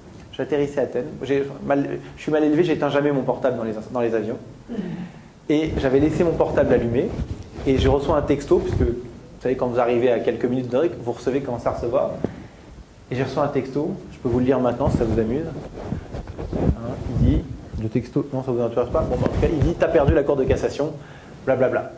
Je suis mal élevé, j'éteins jamais mon portable dans les avions. Et j'avais laissé mon portable allumé. Et je reçois un texto, puisque vous savez, quand vous arrivez à quelques minutes de vous recevez comment ça recevoir. Et j'ai reçu un texto, je peux vous le lire maintenant si ça vous amuse. Il dit, le texto, non, ça vous intéresse pas. Bon, en tout cas, il dit, t'as perdu la Cour de cassation, blablabla.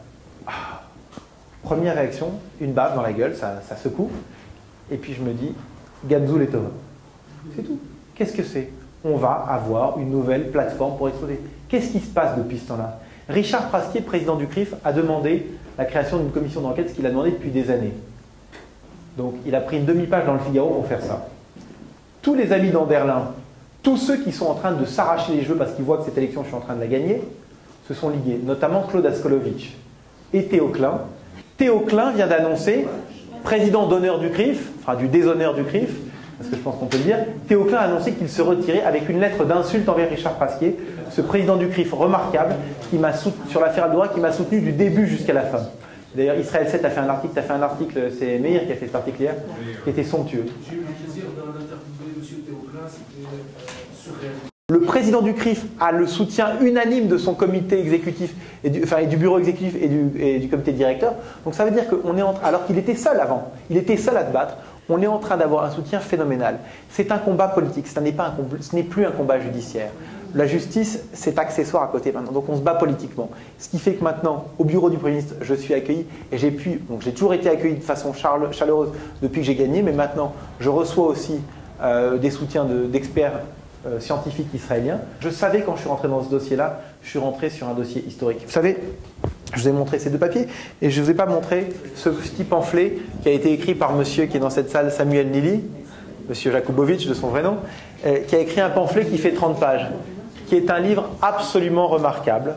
Première réaction, une baffe dans la gueule, ça secoue. Et puis je me dis, Gamzoul et Tova. C'est tout. Qu'est-ce que c'est? On va avoir une nouvelle plateforme pour exposer. Qu'est-ce qui se passe depuis ce temps-là? Richard Prasquier, président du CRIF, a demandé la création d'une commission d'enquête, ce qu'il a demandé depuis des années. Donc il a pris une demi-page dans le Figaro pour faire ça. Tous les amis d'Anderlin, tous ceux qui sont en train de s'arracher les cheveux parce qu'ils voient que cette élection, je suis en train de la gagner, se sont ligués, notamment Claude Askolovitch et Théo Klein. Théo Klein vient d'annoncer, président d'honneur du CRIF, enfin du déshonneur du CRIF, parce que je pense qu'on peut le dire, Théo Klein a annoncé qu'il se retirait avec une lettre d'insulte envers Richard Prasquier, ce président du CRIF remarquable, sur l'affaire Al-Doura, qui m'a soutenu du début jusqu'à la fin. D'ailleurs, Israël 7 a fait un article, c'est Meir qui a fait cet article hier, qui était somptueux. J'ai eu le plaisir d'interviewer M. Théo Klein, c'était surréaliste. Le président du CRIF a le soutien unanime de son comité exécutif, et du bureau exécutif et du comité directeur. Donc ça veut dire qu'on est alors qu'il était seul avant, il était seul à se battre, on est en train d'avoir un soutien phénoménal. C'est un combat politique, ce n'est plus un combat judiciaire. La justice, c'est accessoire à côté maintenant, donc on se bat politiquement. Ce qui fait que maintenant, au bureau du Premier ministre, je suis accueilli, et j'ai toujours été accueilli de façon chaleureuse depuis que j'ai gagné, mais maintenant, je reçois aussi des soutiens d'experts scientifiques israéliens. Je savais quand je suis rentré dans ce dossier-là, je suis rentré sur un dossier historique. Vous savez, je vous ai montré ces deux papiers, et je ne vous ai pas montré ce petit pamphlet qui a été écrit par monsieur qui est dans cette salle, Samuel Nili, monsieur Jakubowicz de son vrai nom, qui a écrit un pamphlet qui fait 30 pages. Qui est un livre absolument remarquable,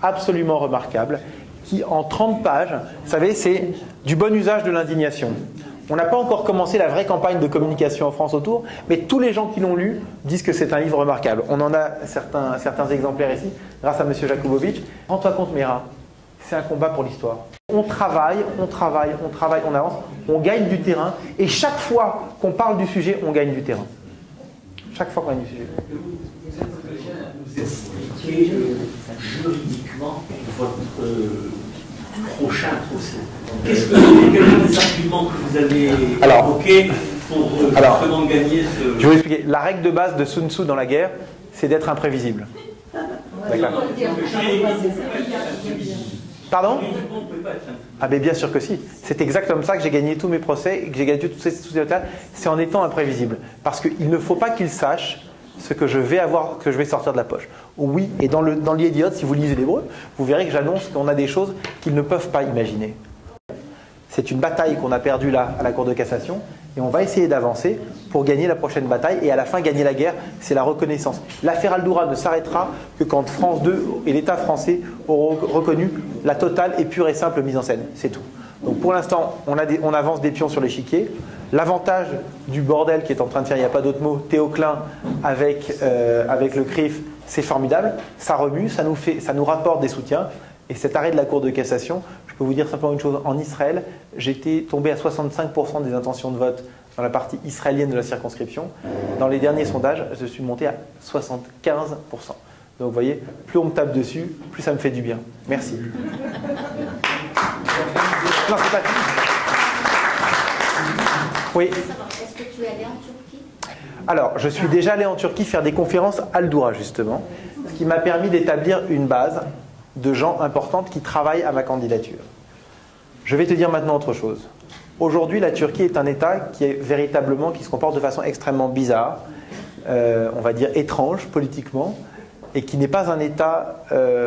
qui en 30 pages, vous savez, c'est du bon usage de l'indignation. On n'a pas encore commencé la vraie campagne de communication en France autour, mais tous les gens qui l'ont lu disent que c'est un livre remarquable. On en a certains exemplaires ici, grâce à M. Jakubowicz. Rends-toi compte, Mira, c'est un combat pour l'histoire. On travaille, on avance, on gagne du terrain, et chaque fois qu'on parle du sujet, on gagne du terrain. Chaque fois qu'on gagne du sujet. Expliquer juridiquement votre prochain procès. Quels sont les arguments que vous avez évoqués pour justement gagner ce... Je vais vous expliquer. La règle de base de Sun Tzu dans la guerre, c'est d'être imprévisible. D'accord. Pardon? Ah ben bien sûr que si. C'est exactement ça que j'ai gagné tous mes procès et que j'ai gagné tous ces résultats. C'est en étant imprévisible. Parce qu'il ne faut pas qu'ils sachent ce que je vais sortir de la poche. Oui, et dans l'Idiot, si vous lisez l'hébreu, vous verrez que j'annonce qu'on a des choses qu'ils ne peuvent pas imaginer. C'est une bataille qu'on a perdue là, à la Cour de cassation, et on va essayer d'avancer pour gagner la prochaine bataille, et à la fin, gagner la guerre, c'est la reconnaissance. L'affaire Al-Doura ne s'arrêtera que quand France 2 et l'État français auront reconnu la totale et pure et simple mise en scène. C'est tout. Donc pour l'instant, on avance des pions sur l'échiquier. L'avantage du bordel qui est en train de faire, il n'y a pas d'autre mot, Théo Klein avec le CRIF, c'est formidable. Ça remue, ça nous rapporte des soutiens. Et cet arrêt de la Cour de cassation, je peux vous dire simplement une chose. En Israël, j'étais tombé à 65% des intentions de vote dans la partie israélienne de la circonscription. Dans les derniers sondages, je suis monté à 75%. Donc vous voyez, plus on me tape dessus, plus ça me fait du bien. Merci. Non, c'est pas fini. Oui. Est-ce que tu es allé en Turquie? Alors, je suis déjà allé en Turquie faire des conférences Al-Doura, justement, ce qui m'a permis d'établir une base de gens importantes qui travaillent à ma candidature. Je vais te dire maintenant autre chose. Aujourd'hui, la Turquie est un État qui se comporte de façon extrêmement bizarre, on va dire étrange politiquement, et qui n'est pas un État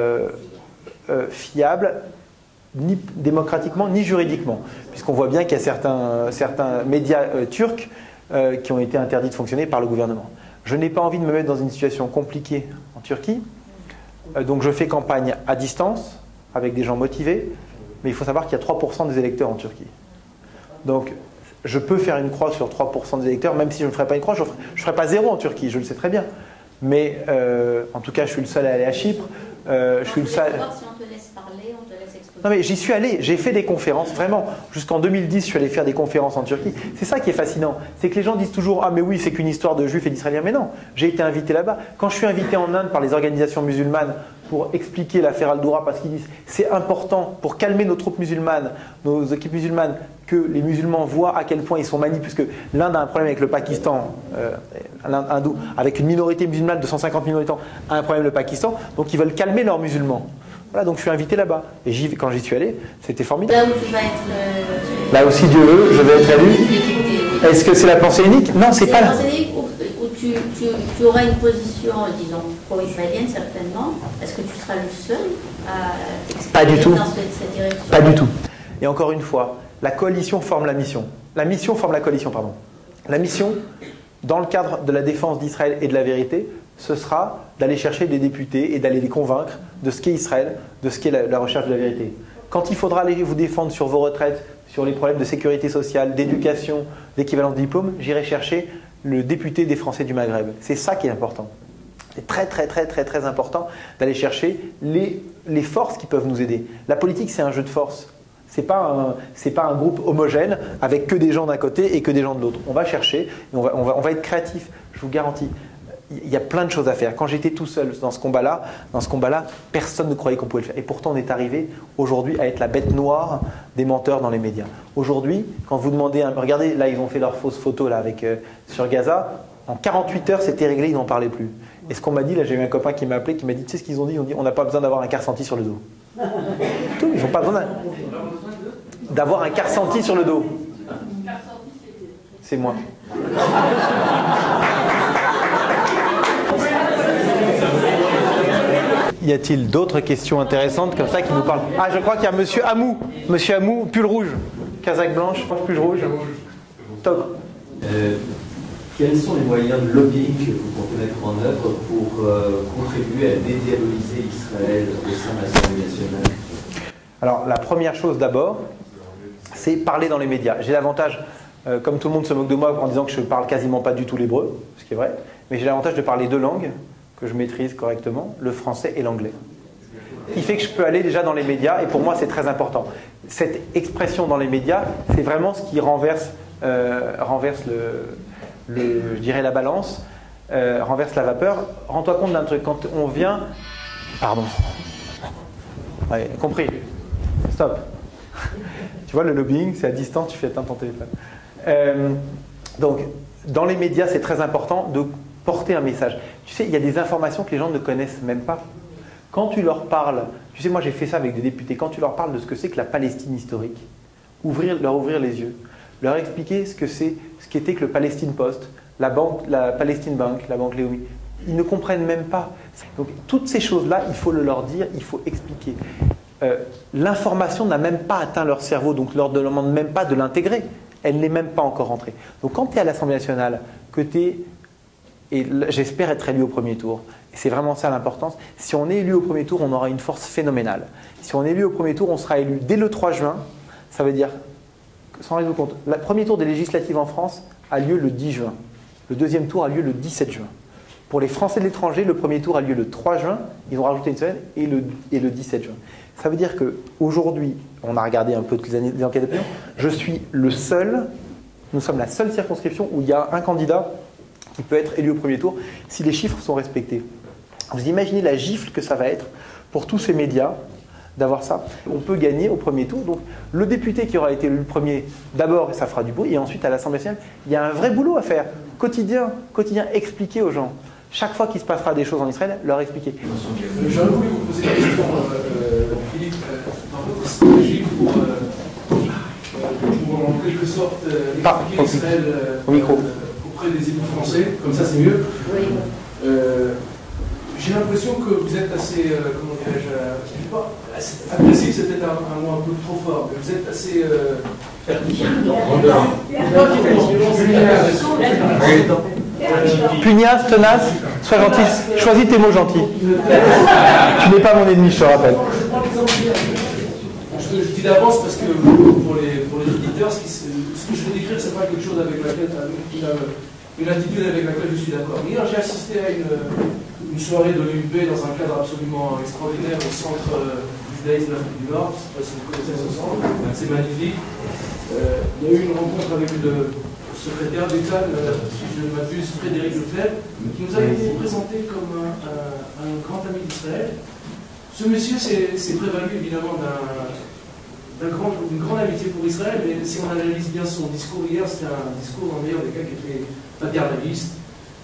fiable, ni démocratiquement, ni juridiquement. Puisqu'on voit bien qu'il y a certains médias turcs qui ont été interdits de fonctionner par le gouvernement. Je n'ai pas envie de me mettre dans une situation compliquée en Turquie, donc je fais campagne à distance, avec des gens motivés, mais il faut savoir qu'il y a 3% des électeurs en Turquie. Donc je peux faire une croix sur 3% des électeurs, même si je ne ferai pas une croix, je ne ferai pas 0 en Turquie, je le sais très bien. Mais en tout cas, je suis le seul à aller à Chypre. Je suis le seul... Si on te laisse parler, on te laisse exposer. Non mais j'y suis allé, j'ai fait des conférences, vraiment. Jusqu'en 2010, je suis allé faire des conférences en Turquie. C'est ça qui est fascinant. C'est que les gens disent toujours « Ah mais oui, c'est qu'une histoire de juifs et d'israéliens ». Mais non, j'ai été invité là-bas. Quand je suis invité en Inde par les organisations musulmanes pour expliquer l'affaire Al-Doura, parce qu'ils disent « C'est important pour calmer nos troupes musulmanes, nos équipes musulmanes, que les musulmans voient à quel point ils sont manipulés, puisque l'Inde a un problème avec le Pakistan, l'Inde hindou, avec une minorité musulmane de 150 millions d'habitants, a un problème avec le Pakistan, donc ils veulent calmer leurs musulmans. Voilà, donc je suis invité là-bas. Et quand j'y suis allé, c'était formidable. Là où tu vas être... Là aussi, Dieu veut, je vais être élu. Est-ce que c'est la pensée unique? Non, c'est pas la pensée unique où tu auras une position, disons, pro-israélienne certainement. Est-ce que tu seras le seul à t'exprimer dans cette direction? Pas du tout. Et encore une fois, la coalition forme la mission. La mission forme la coalition, pardon. La mission, dans le cadre de la défense d'Israël et de la vérité, ce sera d'aller chercher des députés et d'aller les convaincre de ce qu'est Israël, de ce qu'est la recherche de la vérité. Quand il faudra aller vous défendre sur vos retraites, sur les problèmes de sécurité sociale, d'éducation, d'équivalence de diplôme, j'irai chercher le député des Français du Maghreb. C'est ça qui est important. C'est très très très très très important d'aller chercher les forces qui peuvent nous aider. La politique, c'est un jeu de force. C'est pas un groupe homogène avec que des gens d'un côté et que des gens de l'autre. On va chercher, et on va être créatif, je vous garantis. Il y a plein de choses à faire. Quand j'étais tout seul dans ce combat-là, personne ne croyait qu'on pouvait le faire. Et pourtant, on est arrivé aujourd'hui à être la bête noire des menteurs dans les médias. Aujourd'hui, quand vous demandez, regardez, là, ils ont fait leur fausse photo là, sur Gaza. En 48 heures, c'était réglé, ils n'en parlaient plus. Et ce qu'on m'a dit, là, j'ai eu un copain qui m'a appelé, qui m'a dit, tu sais ce qu'ils ont dit? Ils ont dit, on n'a pas besoin d'avoir un quart senti sur le dos. Tout, ils n'ont pas besoin d'avoir un quart senti sur le dos. C'est moi. Y a-t-il d'autres questions intéressantes comme ça qui nous parlent? Ah, je crois qu'il y a Monsieur Hamou. Monsieur Hamou, pull rouge. Casaque blanche, pull rouge. Top. Quels sont les moyens de lobbying que vous comptez mettre en œuvre pour contribuer à dédiaboliser Israël au sein de l'Assemblée nationale? Alors, la première chose d'abord, c'est parler dans les médias. J'ai l'avantage, comme tout le monde se moque de moi en disant que je ne parle quasiment pas du tout l'hébreu, ce qui est vrai, mais j'ai l'avantage de parler deux langues que je maîtrise correctement, le français et l'anglais. Ce qui fait que je peux aller déjà dans les médias, et pour moi c'est très important. Cette expression dans les médias, c'est vraiment ce qui renverse je dirais la balance, renverse la vapeur. Rends-toi compte d'un truc, quand on vient... Pardon. Ouais, compris. Stop. Tu vois, le lobbying, c'est à distance, tu fais atteindre ton téléphone. Donc, dans les médias, c'est très important de porter un message. Tu sais, il y a des informations que les gens ne connaissent même pas. Quand tu leur parles, tu sais, moi j'ai fait ça avec des députés, quand tu leur parles de ce que c'est que la Palestine historique, leur ouvrir les yeux, leur expliquer ce qu'était que le Palestine Post, la Palestine Bank, la banque Leumi, Ils ne comprennent même pas. Donc toutes ces choses-là, il faut le leur dire, il faut expliquer. L'information n'a même pas atteint leur cerveau, donc leur demande même pas de l'intégrer. Elle n'est même pas encore rentrée. Donc quand tu es à l'Assemblée nationale, que tu es, et j'espère être élu au premier tour, et c'est vraiment ça l'importance, si on est élu au premier tour, on aura une force phénoménale. Si on est élu au premier tour, on sera élu dès le 3 juin, ça veut dire, sans rendez-vous compte, le premier tour des législatives en France a lieu le 10 juin. Le deuxième tour a lieu le 17 juin. Pour les Français de l'étranger, le premier tour a lieu le 3 juin, ils ont rajouté une semaine, et le 17 juin. Ça veut dire qu'aujourd'hui, on a regardé un peu toutes les enquêtes d'opinion, je suis le seul, nous sommes la seule circonscription où il y a un candidat qui peut être élu au premier tour si les chiffres sont respectés. Vous imaginez la gifle que ça va être pour tous ces médias d'avoir ça. On peut gagner au premier tour. Donc le député qui aura été élu le premier, d'abord, ça fera du bruit, et ensuite à l'Assemblée nationale, il y a un vrai boulot à faire. Quotidien, expliquer aux gens. Chaque fois qu'il se passera des choses en Israël, leur expliquer. J'aurais voulu vous poser la question, Philippe, dans votre stratégie pour en quelque sorte expliquer Israël auprès des élus français, comme ça c'est mieux. J'ai l'impression que vous êtes assez, comment dirais-je, agressif, c'est peut-être un mot un peu trop fort, mais vous êtes assez... Pugnace, tenace, sois gentil, choisis tes mots gentils. Tu n'es pas mon ennemi, je te rappelle. Je dis d'avance parce que pour les auditeurs, ce que je vais décrire, c'est pas quelque chose avec laquelle, une attitude avec laquelle je suis d'accord. Hier, j'ai assisté à une soirée de l'UB dans un cadre absolument extraordinaire au centre du judaïsme d'Afrique du Nord. Je ne sais pas si vous connaissez ce centre, c'est magnifique. Il y a eu une rencontre avec le secrétaire d'État, si je ne m'abuse, Frédéric Lefebvre, qui nous a été présenté comme un grand ami d'Israël. Ce monsieur s'est prévalu évidemment d'une grande amitié pour Israël, mais si on analyse bien son discours hier, c'était un discours en meilleur des cas qui était paternaliste.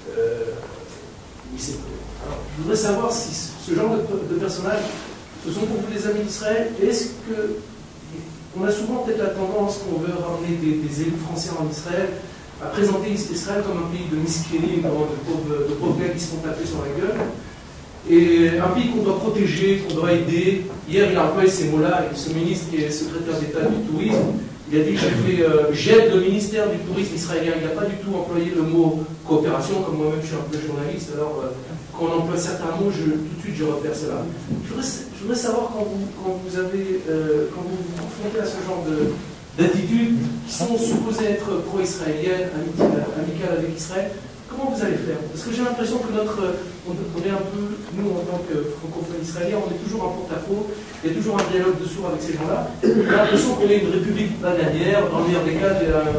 Alors, je voudrais savoir si ce genre de personnages, ce sont pour vous des amis d'Israël, et est-ce que on a souvent peut-être la tendance, qu'on veut ramener des élus français en Israël, à présenter Israël comme un pays de miskénim, de pauvres gars qui se font taper sur la gueule, et un pays qu'on doit protéger, qu'on doit aider. Hier, il a employé ces mots-là, et ce ministre qui est secrétaire d'État du tourisme, il a dit que j'aide le ministère du tourisme israélien. Il n'a pas du tout employé le mot coopération, comme moi-même je suis un peu journaliste, alors quand on emploie certains mots, tout de suite je repère cela. Je voudrais savoir quand vous vous confrontez à ce genre d'attitudes qui sont supposées être pro-israéliennes, amicales avec Israël, comment vous allez faire? Parce que j'ai l'impression que on est un peu, nous en tant que francophones israéliens, on est toujours en porte-à-faux, il y a toujours un dialogue de sourds avec ces gens-là. On a l'impression qu'on est une république bananière, dans le meilleur des cas,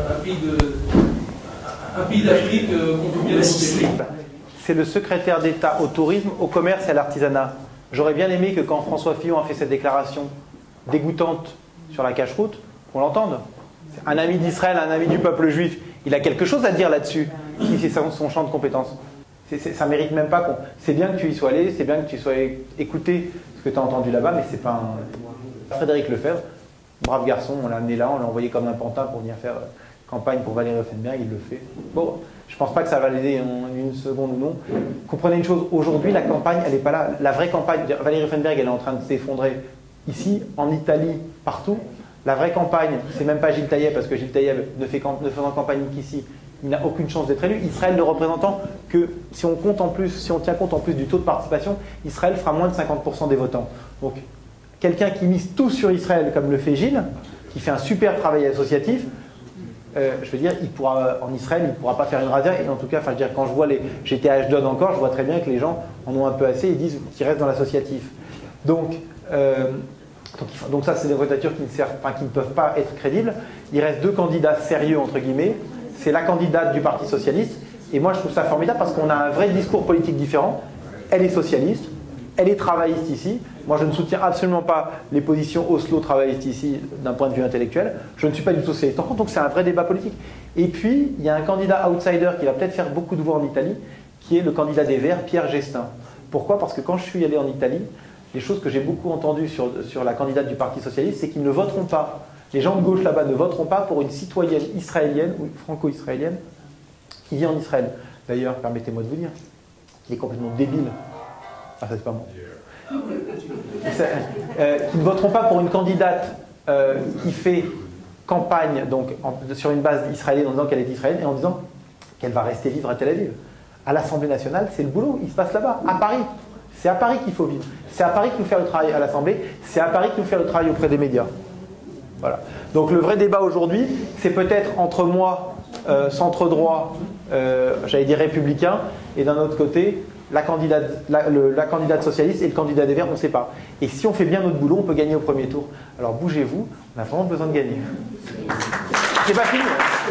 un pays d'Afrique qu'on peut bien protéger. C'est le secrétaire d'État au tourisme, au commerce et à l'artisanat. J'aurais bien aimé que quand François Fillon a fait cette déclaration dégoûtante sur la cache-route, qu'on l'entende. C'est un ami d'Israël, un ami du peuple juif. Il a quelque chose à dire là-dessus, si c'est son champ de compétences. Ça ne mérite même pas qu'on... C'est bien que tu y sois allé, c'est bien que tu sois écouté ce que tu as entendu là-bas, mais c'est pas un... Frédéric Lefebvre, brave garçon, on l'a amené là, on l'a envoyé comme un pantin pour venir faire campagne pour Valérie Offenberg, il le fait. Bon, je ne pense pas que ça va l'aider en une seconde ou non. Comprenez une chose, aujourd'hui la campagne, elle n'est pas là. La vraie campagne, Valérie Offenberg, elle est en train de s'effondrer ici, en Italie, partout. La vraie campagne, c'est même pas Gilles Taïeb, parce que Gilles Taïeb ne faisant campagne qu'ici, il n'a aucune chance d'être élu. Israël ne représentant que, si on tient compte en plus du taux de participation, Israël fera moins de 50% des votants. Donc, quelqu'un qui mise tout sur Israël, comme le fait Gilles, qui fait un super travail associatif, je veux dire, en Israël, il ne pourra pas faire une razzia. Et en tout cas, enfin, je veux dire, quand je vois j'étais à Ashdod encore, je vois très bien que les gens en ont un peu assez et disent qu'ils restent dans l'associatif. Donc ça, c'est des votatures qui ne peuvent pas être crédibles. Il reste deux candidats sérieux, entre guillemets. C'est la candidate du Parti Socialiste. Et moi, je trouve ça formidable parce qu'on a un vrai discours politique différent. Elle est socialiste, elle est travailliste ici. Moi, je ne soutiens absolument pas les positions Oslo travaillistes ici d'un point de vue intellectuel. Je ne suis pas du tout socialiste. Donc c'est un vrai débat politique. Et puis, il y a un candidat outsider qui va peut-être faire beaucoup de voix en Italie, qui est le candidat des Verts, Pierre Gestin. Pourquoi? Parce que quand je suis allé en Italie, les choses que j'ai beaucoup entendues sur la candidate du Parti Socialiste, c'est qu'ils ne voteront pas. Les gens de gauche là-bas ne voteront pas pour une citoyenne israélienne ou franco-israélienne qui vit en Israël. D'ailleurs, permettez-moi de vous dire, Il est complètement débile. Ah, ça c'est pas moi. Qui ne voteront pas pour une candidate qui fait campagne donc, sur une base israélienne en disant qu'elle est israélienne et en disant qu'elle va rester vivre à Tel Aviv. À l'Assemblée nationale, c'est le boulot, il se passe là-bas, à Paris. C'est à Paris qu'il faut vivre. C'est à Paris qu'il faut faire le travail à l'Assemblée. C'est à Paris qu'il faut faire le travail auprès des médias. Voilà. Donc le vrai débat aujourd'hui, c'est peut-être entre moi, centre droit, j'allais dire républicain, et d'un autre côté, la candidate socialiste et le candidat des Verts, on ne sait pas. Et si on fait bien notre boulot, on peut gagner au premier tour. Alors bougez-vous, on a vraiment besoin de gagner. C'est pas fini.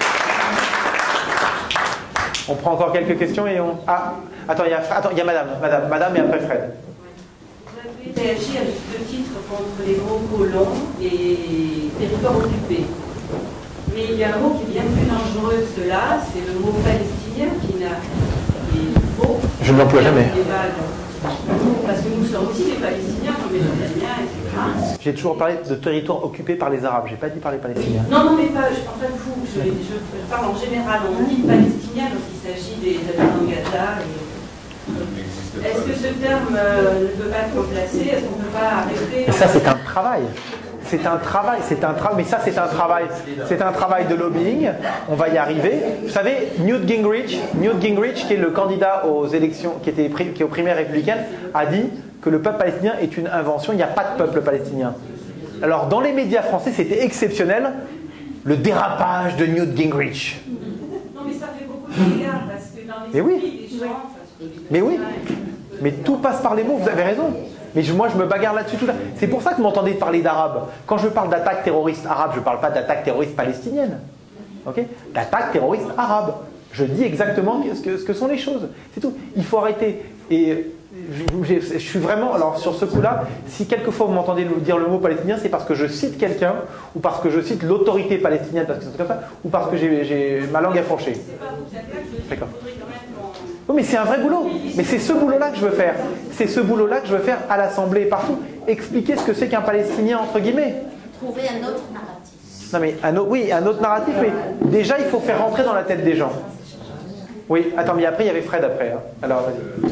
On prend encore quelques questions et on... Ah, attends, il y a madame et après Fred. Vous avez réagi à juste titre contre les mots colons et territoires occupés. Mais il y a un mot qui est bien plus dangereux que cela, c'est le mot palestinien qui est faux. Je ne l'emploie jamais. Parce que nous sommes aussi des Palestiniens comme les Jordaniens, etc. J'ai toujours parlé de territoires occupés par les Arabes, j'ai pas dit par les Palestiniens. Non, mais pas, je parle pas de vous, je parle en général. On dit Palestiniens lorsqu'il s'agit des habitants de Gaza. Est-ce que ce terme ne peut pas être remplacé? Est-ce qu'on ne peut pas arrêter? Et ça, c'est un travail. C'est un travail, mais ça c'est un travail de lobbying, on va y arriver. Vous savez, Newt Gingrich, qui est le candidat aux élections, qui est aux primaires républicaines, a dit que le peuple palestinien est une invention, il n'y a pas de peuple palestinien. Alors dans les médias français, c'était exceptionnel, le dérapage de Newt Gingrich. Non mais ça fait beaucoup de dégâts, parce que dans l'esprit des gens... Mais oui, mais tout passe par les mots, vous avez raison. Mais moi, je me bagarre là-dessus tout là. C'est pour ça que vous m'entendez parler d'arabe. Quand je parle d'attaque terroriste arabe, je ne parle pas d'attaque terroriste palestinienne. Okay, d'attaque terroriste arabe. Je dis exactement ce que sont les choses. C'est tout. Il faut arrêter. Et je suis vraiment... Alors, sur ce coup-là, si quelquefois vous m'entendez dire le mot palestinien, c'est parce que je cite quelqu'un, ou parce que je cite l'autorité palestinienne, parce que c'est comme ça, ou parce que j'ai ma langue à fourcher. D'accord. Oui, mais c'est un vrai boulot. Mais c'est ce boulot-là que je veux faire. C'est ce boulot-là que je veux faire à l'Assemblée et partout. Expliquer ce que c'est qu'un Palestinien, entre guillemets. Trouver un autre narratif. Non, mais un autre narratif, mais déjà, il faut faire rentrer dans la tête des gens. Oui, attends, mais après, il y avait Fred après. Hein. Alors, vas-y.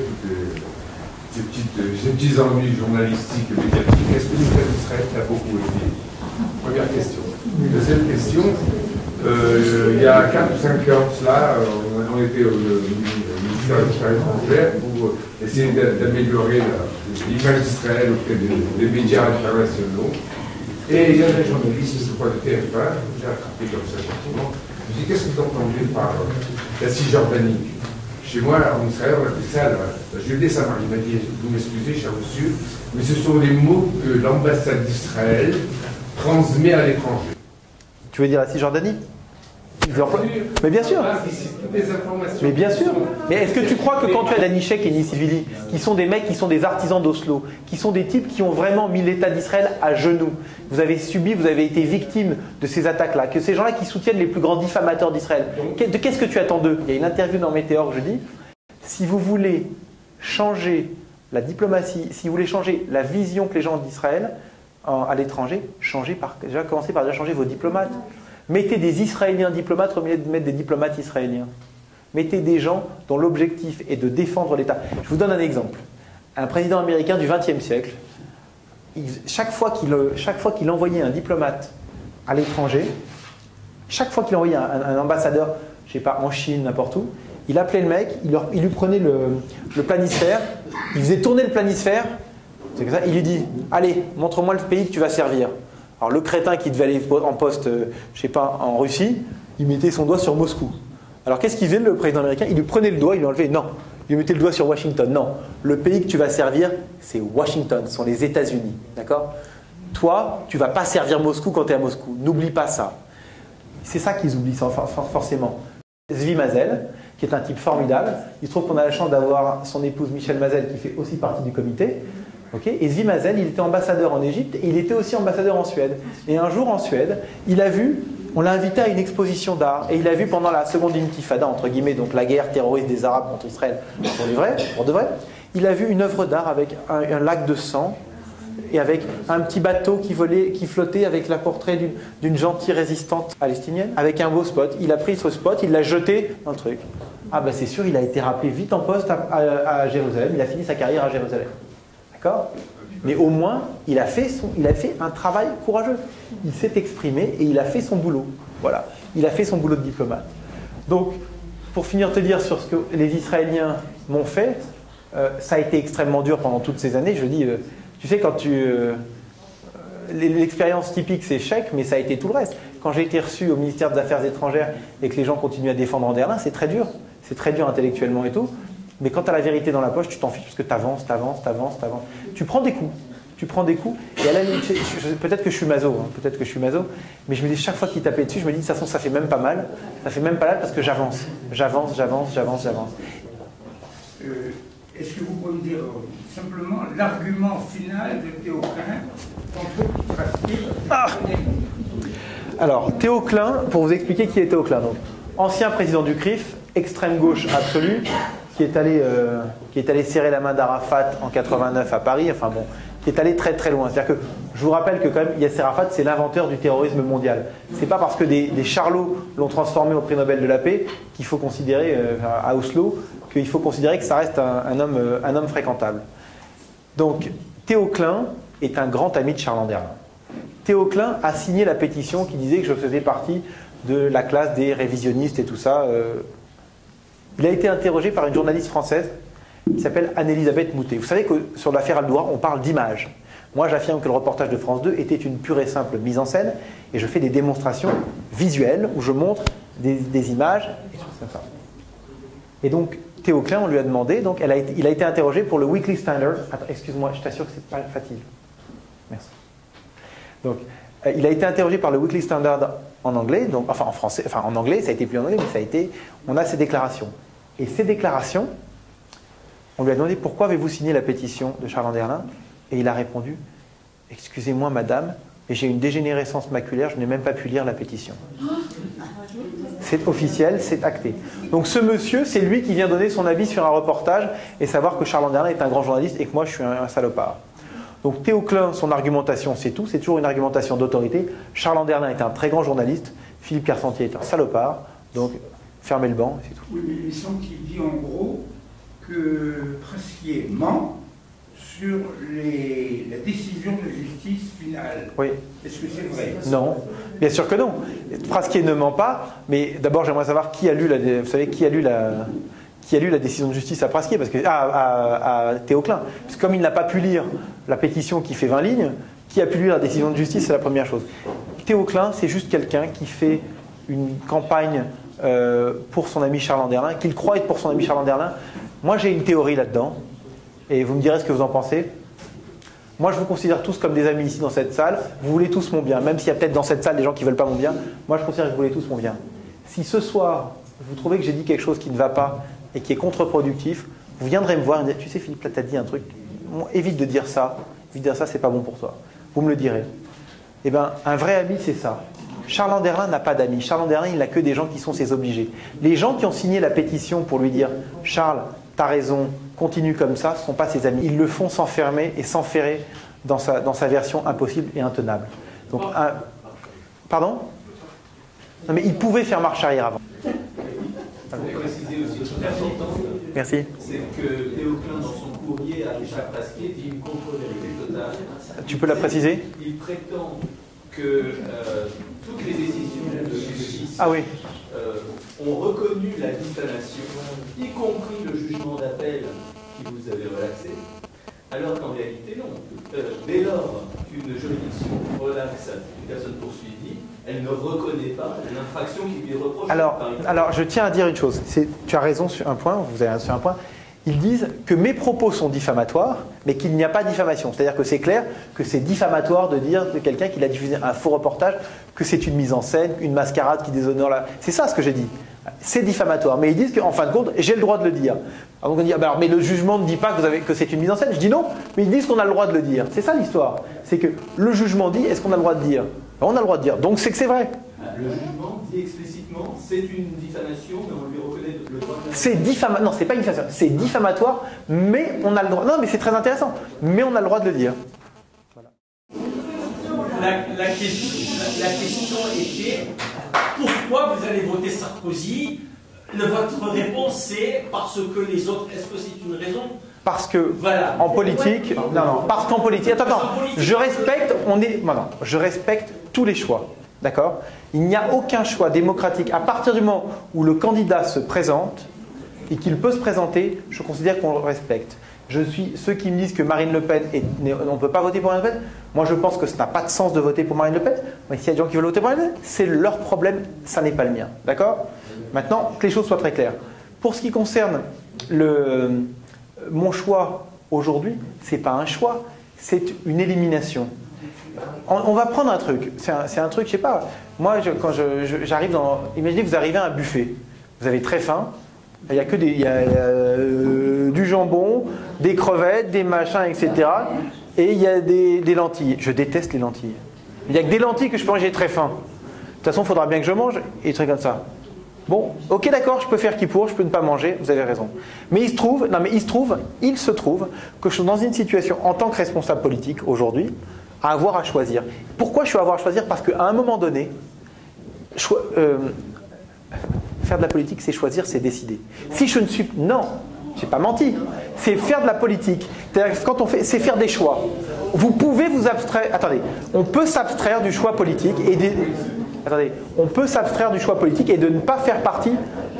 Ces petits ennuis journalistiques et médiatiques, est-ce que l'État d'Israël t'a beaucoup aidé? Première question. Deuxième question. Il y a 4 ou 5 ans, cela, on était au ministère des Affaires étrangères pour essayer d'améliorer l'image d'Israël auprès des médias internationaux. Et il y a des journalistes, je crois, de TF1, j'ai attrapé comme ça, gentiment. Je me dis, qu'est-ce que vous entendez par la Cisjordanie? Chez moi, en Israël, on appelle ça la Judée Samarie. Il m'a dit, vous m'excusez, cher monsieur, mais ce sont les mots que l'ambassade d'Israël transmet à l'étranger. Tu veux dire la Cisjordanie? Mais bien sûr. Mais bien sûr. Mais est-ce que tu crois que quand tu as Danishek et Nisivili, qui sont des mecs qui sont des artisans d'Oslo, qui sont des types qui ont vraiment mis l'État d'Israël à genoux, vous avez été victime de ces attaques-là, que ces gens-là qui soutiennent les plus grands diffamateurs d'Israël, qu'est-ce que tu attends d'eux? Il y a une interview dans Météor où je dis, si vous voulez changer la diplomatie, si vous voulez changer la vision que les gens ont d'Israël à l'étranger, commencez par déjà changer vos diplomates. Mettez des Israéliens diplomates au milieu de mettre des diplomates israéliens. Mettez des gens dont l'objectif est de défendre l'État. Je vous donne un exemple. Un président américain du XXe siècle, chaque fois qu'il envoyait un diplomate à l'étranger, chaque fois qu'il envoyait un ambassadeur, je sais pas, en Chine, n'importe où, il appelait le mec, il lui prenait le planisphère, il faisait tourner le planisphère, c'est comme ça, il lui dit, allez, montre-moi le pays que tu vas servir. Alors le crétin qui devait aller en poste, je sais pas, en Russie, il mettait son doigt sur Moscou. Alors qu'est-ce qu'il faisait le président américain? Il lui prenait le doigt, il lui enlevait, non. Il lui mettait le doigt sur Washington, non. Le pays que tu vas servir, c'est Washington, ce sont les États-Unis, d'accord? Toi, tu vas pas servir Moscou quand tu es à Moscou. N'oublie pas ça. C'est ça qu'ils oublient forcément. Zvi Mazel, qui est un type formidable. Il se trouve qu'on a la chance d'avoir son épouse Michel Mazel, qui fait aussi partie du comité. Okay, et Zvi Mazel, il était ambassadeur en Égypte et il était aussi ambassadeur en Suède. Et un jour en Suède, on l'a invité à une exposition d'art et il a vu pendant la seconde intifada, entre guillemets, donc la guerre terroriste des Arabes contre Israël, pour de vrai, il a vu une œuvre d'art avec un lac de sang et avec un petit bateau qui flottait avec le portrait d'une gentille résistante palestinienne, avec un beau spot. Il a pris ce spot, il l'a jeté dans le truc. Ah ben c'est sûr, il a été rappelé vite en poste à Jérusalem, il a fini sa carrière à Jérusalem. D'accord? Mais au moins, il a fait un travail courageux. Il s'est exprimé et il a fait son boulot. Voilà, il a fait son boulot de diplomate. Donc, pour finir te dire sur ce que les Israéliens m'ont fait, ça a été extrêmement dur pendant toutes ces années. Je dis, tu sais, quand l'expérience typique, c'est chèque, mais ça a été tout le reste. Quand j'ai été reçu au ministère des Affaires étrangères et que les gens continuent à défendre Anderlin, c'est très dur. C'est très dur intellectuellement et tout. Mais quand tu as la vérité dans la poche, tu t'en fiches parce que tu avances. Tu prends des coups. Et à la limite, peut-être que je suis maso, mais je me dis chaque fois qu'il tapait dessus, je me dis de toute façon ça fait même pas mal. Ça fait même pas mal parce que j'avance. Est-ce que vous pouvez me dire simplement l'argument final de Théoclin contre Praskier? Alors, Théoclin, pour vous expliquer qui est Théoclin, donc ancien président du CRIF, extrême gauche absolue, qui est allé serrer la main d'Arafat en 89 à Paris, enfin bon, qui est allé très très loin. C'est-à-dire que, je vous rappelle que quand même, Yasser Arafat, c'est l'inventeur du terrorisme mondial. C'est pas parce que des charlots l'ont transformé au prix Nobel de la paix qu'il faut considérer, à Oslo, qu'il faut considérer que ça reste un homme fréquentable. Donc, Théoclin est un grand ami de Charles Anderlin. Théoclin a signé la pétition qui disait que je faisais partie de la classe des révisionnistes et tout ça. Il a été interrogé par une journaliste française qui s'appelle Anne-Elisabeth Moutet. Vous savez que sur l'affaire Aldoura, on parle d'image. Moi, j'affirme que le reportage de France 2 était une pure et simple mise en scène, et je fais des démonstrations visuelles où je montre des images et tout ça. Et donc, Théoclin, on lui a demandé, donc il a été interrogé pour le Weekly Standard. Attends, excuse-moi, je t'assure que c'est pas facile. Merci. Donc, il a été interrogé par le Weekly Standard en anglais, donc, enfin en français, enfin en anglais, ça a été plus en anglais, mais on a ses déclarations. Et ces déclarations, on lui a demandé pourquoi avez-vous signé la pétition de Charles Anderlin, et il a répondu, excusez-moi madame, mais j'ai une dégénérescence maculaire, je n'ai même pas pu lire la pétition. C'est officiel, c'est acté. Donc ce monsieur, c'est lui qui vient donner son avis sur un reportage et savoir que Charles Anderlin est un grand journaliste et que moi je suis un salopard. Donc Théoclin, son argumentation, c'est tout, c'est toujours une argumentation d'autorité. Charles Anderlin est un très grand journaliste, Philippe Carcentier est un salopard, donc fermez le banc, c'est tout. Oui, mais il semble qu'il dit en gros que Praskier ment sur la décision de justice finale. Oui. Est-ce que c'est vrai? Non, bien sûr que non. Praskier ne ment pas, mais d'abord j'aimerais savoir qui a lu la décision de justice à Praskier, parce que, à Théoclin. Parce que comme il n'a pas pu lire la pétition qui fait 20 lignes, qui a pu lire la décision de justice, c'est la première chose. Théoclin, c'est juste quelqu'un qui fait une campagne pour son ami Charles Anderlin, qu'il croit être pour son ami Charles Anderlin. Moi, j'ai une théorie là-dedans, et vous me direz ce que vous en pensez. Moi, je vous considère tous comme des amis ici dans cette salle. Vous voulez tous mon bien, même s'il y a peut-être dans cette salle des gens qui ne veulent pas mon bien. Moi, je considère que vous voulez tous mon bien. Si ce soir, vous trouvez que j'ai dit quelque chose qui ne va pas et qui est contre-productif, vous viendrez me voir et me dire, tu sais Philippe, là tu as dit un truc, évite de dire ça, c'est pas bon pour toi. Vous me le direz. Eh bien, un vrai ami, c'est ça. Charles Anderlin n'a pas d'amis. Charles Anderlin, il n'a que des gens qui sont ses obligés. Les gens qui ont signé la pétition pour lui dire, Charles, t'as raison, continue comme ça, ce ne sont pas ses amis. Ils le font s'enfermer et s'enferrer dans sa version impossible et intenable. Donc, pardon? Non mais il pouvait faire marche arrière avant. Pour préciser aussi une chose importante, merci. C'est que Théoclin, dans son courrier à Richard Praskier, dit une contre-vérité totale. Tu peux la préciser? Il prétend que toutes les décisions de justice ont reconnu la diffamation, y compris le jugement d'appel qui vous avait relaxé, alors qu'en réalité, non. Dès lors qu'une juridiction relaxe une personne poursuivie, elle ne reconnaît pas l'infraction qui lui est reprochée. Alors, je tiens à dire une chose. Tu as raison sur un point, vous avez raison sur un point. Ils disent que mes propos sont diffamatoires, mais qu'il n'y a pas diffamation. C'est-à-dire que c'est clair que c'est diffamatoire de dire de quelqu'un qu'il a diffusé un faux reportage, que c'est une mise en scène, une mascarade qui déshonore la... C'est ça ce que j'ai dit. C'est diffamatoire. Mais ils disent qu'en fin de compte, j'ai le droit de le dire. Alors on dit, mais le jugement ne dit pas que c'est une mise en scène. Je dis non, mais ils disent qu'on a le droit de le dire. C'est ça l'histoire. C'est que le jugement dit, est-ce qu'on a le droit de dire? On a le droit de dire. Donc c'est que c'est vrai. Le jugement dit explicitement, c'est une diffamation, mais on lui reconnaît le droit de... C'est diffamatoire. Non, c'est pas une diffamation. C'est diffamatoire, mais on a le droit... Non, mais c'est très intéressant. Mais on a le droit de le dire. Voilà. La question était, pourquoi vous allez voter Sarkozy Votre réponse, c'est parce que les autres. Est-ce que c'est une raison? Parce que en politique, parce qu'en politique, attends, je respecte tous les choix, d'accord? Il n'y a aucun choix démocratique à partir du moment où le candidat se présente et qu'il peut se présenter, je considère qu'on le respecte. Ceux qui me disent que Marine Le Pen, on ne peut pas voter pour Marine Le Pen, moi je pense que ça n'a pas de sens de voter pour Marine Le Pen, mais s'il y a des gens qui veulent voter pour Marine Le Pen, c'est leur problème, ça n'est pas le mien, d'accord? Maintenant, que les choses soient très claires. Pour ce qui concerne mon choix aujourd'hui, ce n'est pas un choix, c'est une élimination. On va prendre un truc, c'est un truc, je sais pas, moi quand j'arrive dans... Imaginez vous arrivez à un buffet, vous avez très faim, il y a que du jambon, des crevettes, des machins, etc. Et il y a des lentilles. Je déteste les lentilles. Il n'y a que des lentilles que je peux manger, j'ai très faim. De toute façon, il faudra bien que je mange, et des trucs comme ça. Bon, ok d'accord, je peux faire qui pour, je peux ne pas manger, vous avez raison. Mais il se trouve que je suis dans une situation, en tant que responsable politique, aujourd'hui, à avoir à choisir. Pourquoi je suis à avoir à choisir? Parce qu'à un moment donné, faire de la politique, c'est choisir, c'est décider. Si je ne suis... Non, j'ai pas menti. C'est faire de la politique. Quand on fait, c'est faire des choix. Vous pouvez vous abstraire... Attendez, on peut s'abstraire du choix politique et on peut s'abstraire du choix politique et de ne pas faire partie...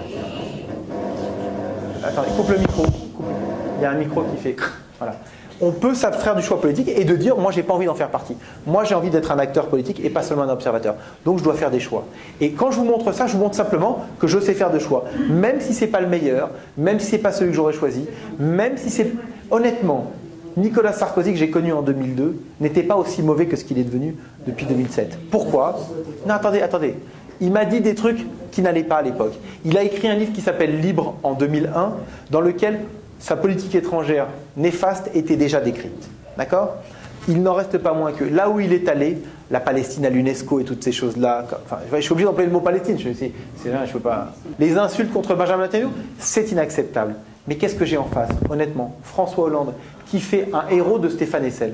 Attendez, coupe le micro. Il y a un micro qui fait... Voilà. On peut s'abstraire du choix politique et de dire « moi, j'ai pas envie d'en faire partie. Moi, j'ai envie d'être un acteur politique et pas seulement un observateur. Donc, je dois faire des choix. » Et quand je vous montre ça, je vous montre simplement que je sais faire des choix. Même si c'est pas le meilleur, même si c'est pas celui que j'aurais choisi, même si c'est... Honnêtement, Nicolas Sarkozy, que j'ai connu en 2002, n'était pas aussi mauvais que ce qu'il est devenu depuis 2007. Pourquoi? Non, attendez. Il m'a dit des trucs qui n'allaient pas à l'époque. Il a écrit un livre qui s'appelle « Libre » en 2001, dans lequel... sa politique étrangère néfaste était déjà décrite. D'accord? Il n'en reste pas moins que là où il est allé, la Palestine à l'UNESCO et toutes ces choses-là, enfin, je suis obligé d'employer le mot Palestine, je peux pas. Les insultes contre Benjamin Netanyahu, c'est inacceptable. Mais qu'est-ce que j'ai en face? Honnêtement, François Hollande, qui fait un héros de Stéphane Hessel.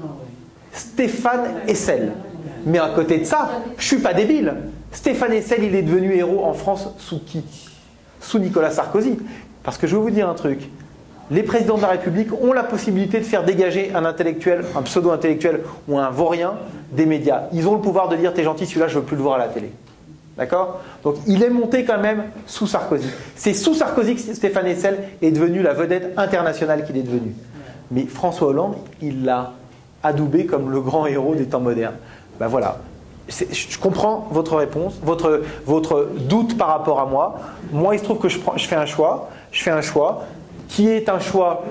Stéphane Hessel. Mais à côté de ça, je suis pas débile. Stéphane Hessel, il est devenu héros en France sous qui? Sous Nicolas Sarkozy. Parce que je vais vous dire un truc. Les présidents de la République ont la possibilité de faire dégager un intellectuel, un pseudo-intellectuel ou un vaurien des médias. Ils ont le pouvoir de dire « t'es gentil, celui-là, je ne veux plus le voir à la télé ». D'accord? Donc il est monté quand même sous Sarkozy. C'est sous Sarkozy que Stéphane Hessel est devenu la vedette internationale qu'il est devenu. Mais François Hollande, il l'a adoubé comme le grand héros des temps modernes. Ben voilà. Je comprends votre réponse, votre doute par rapport à moi. Moi, il se trouve que je fais un choix. Je fais un choix qui est un choix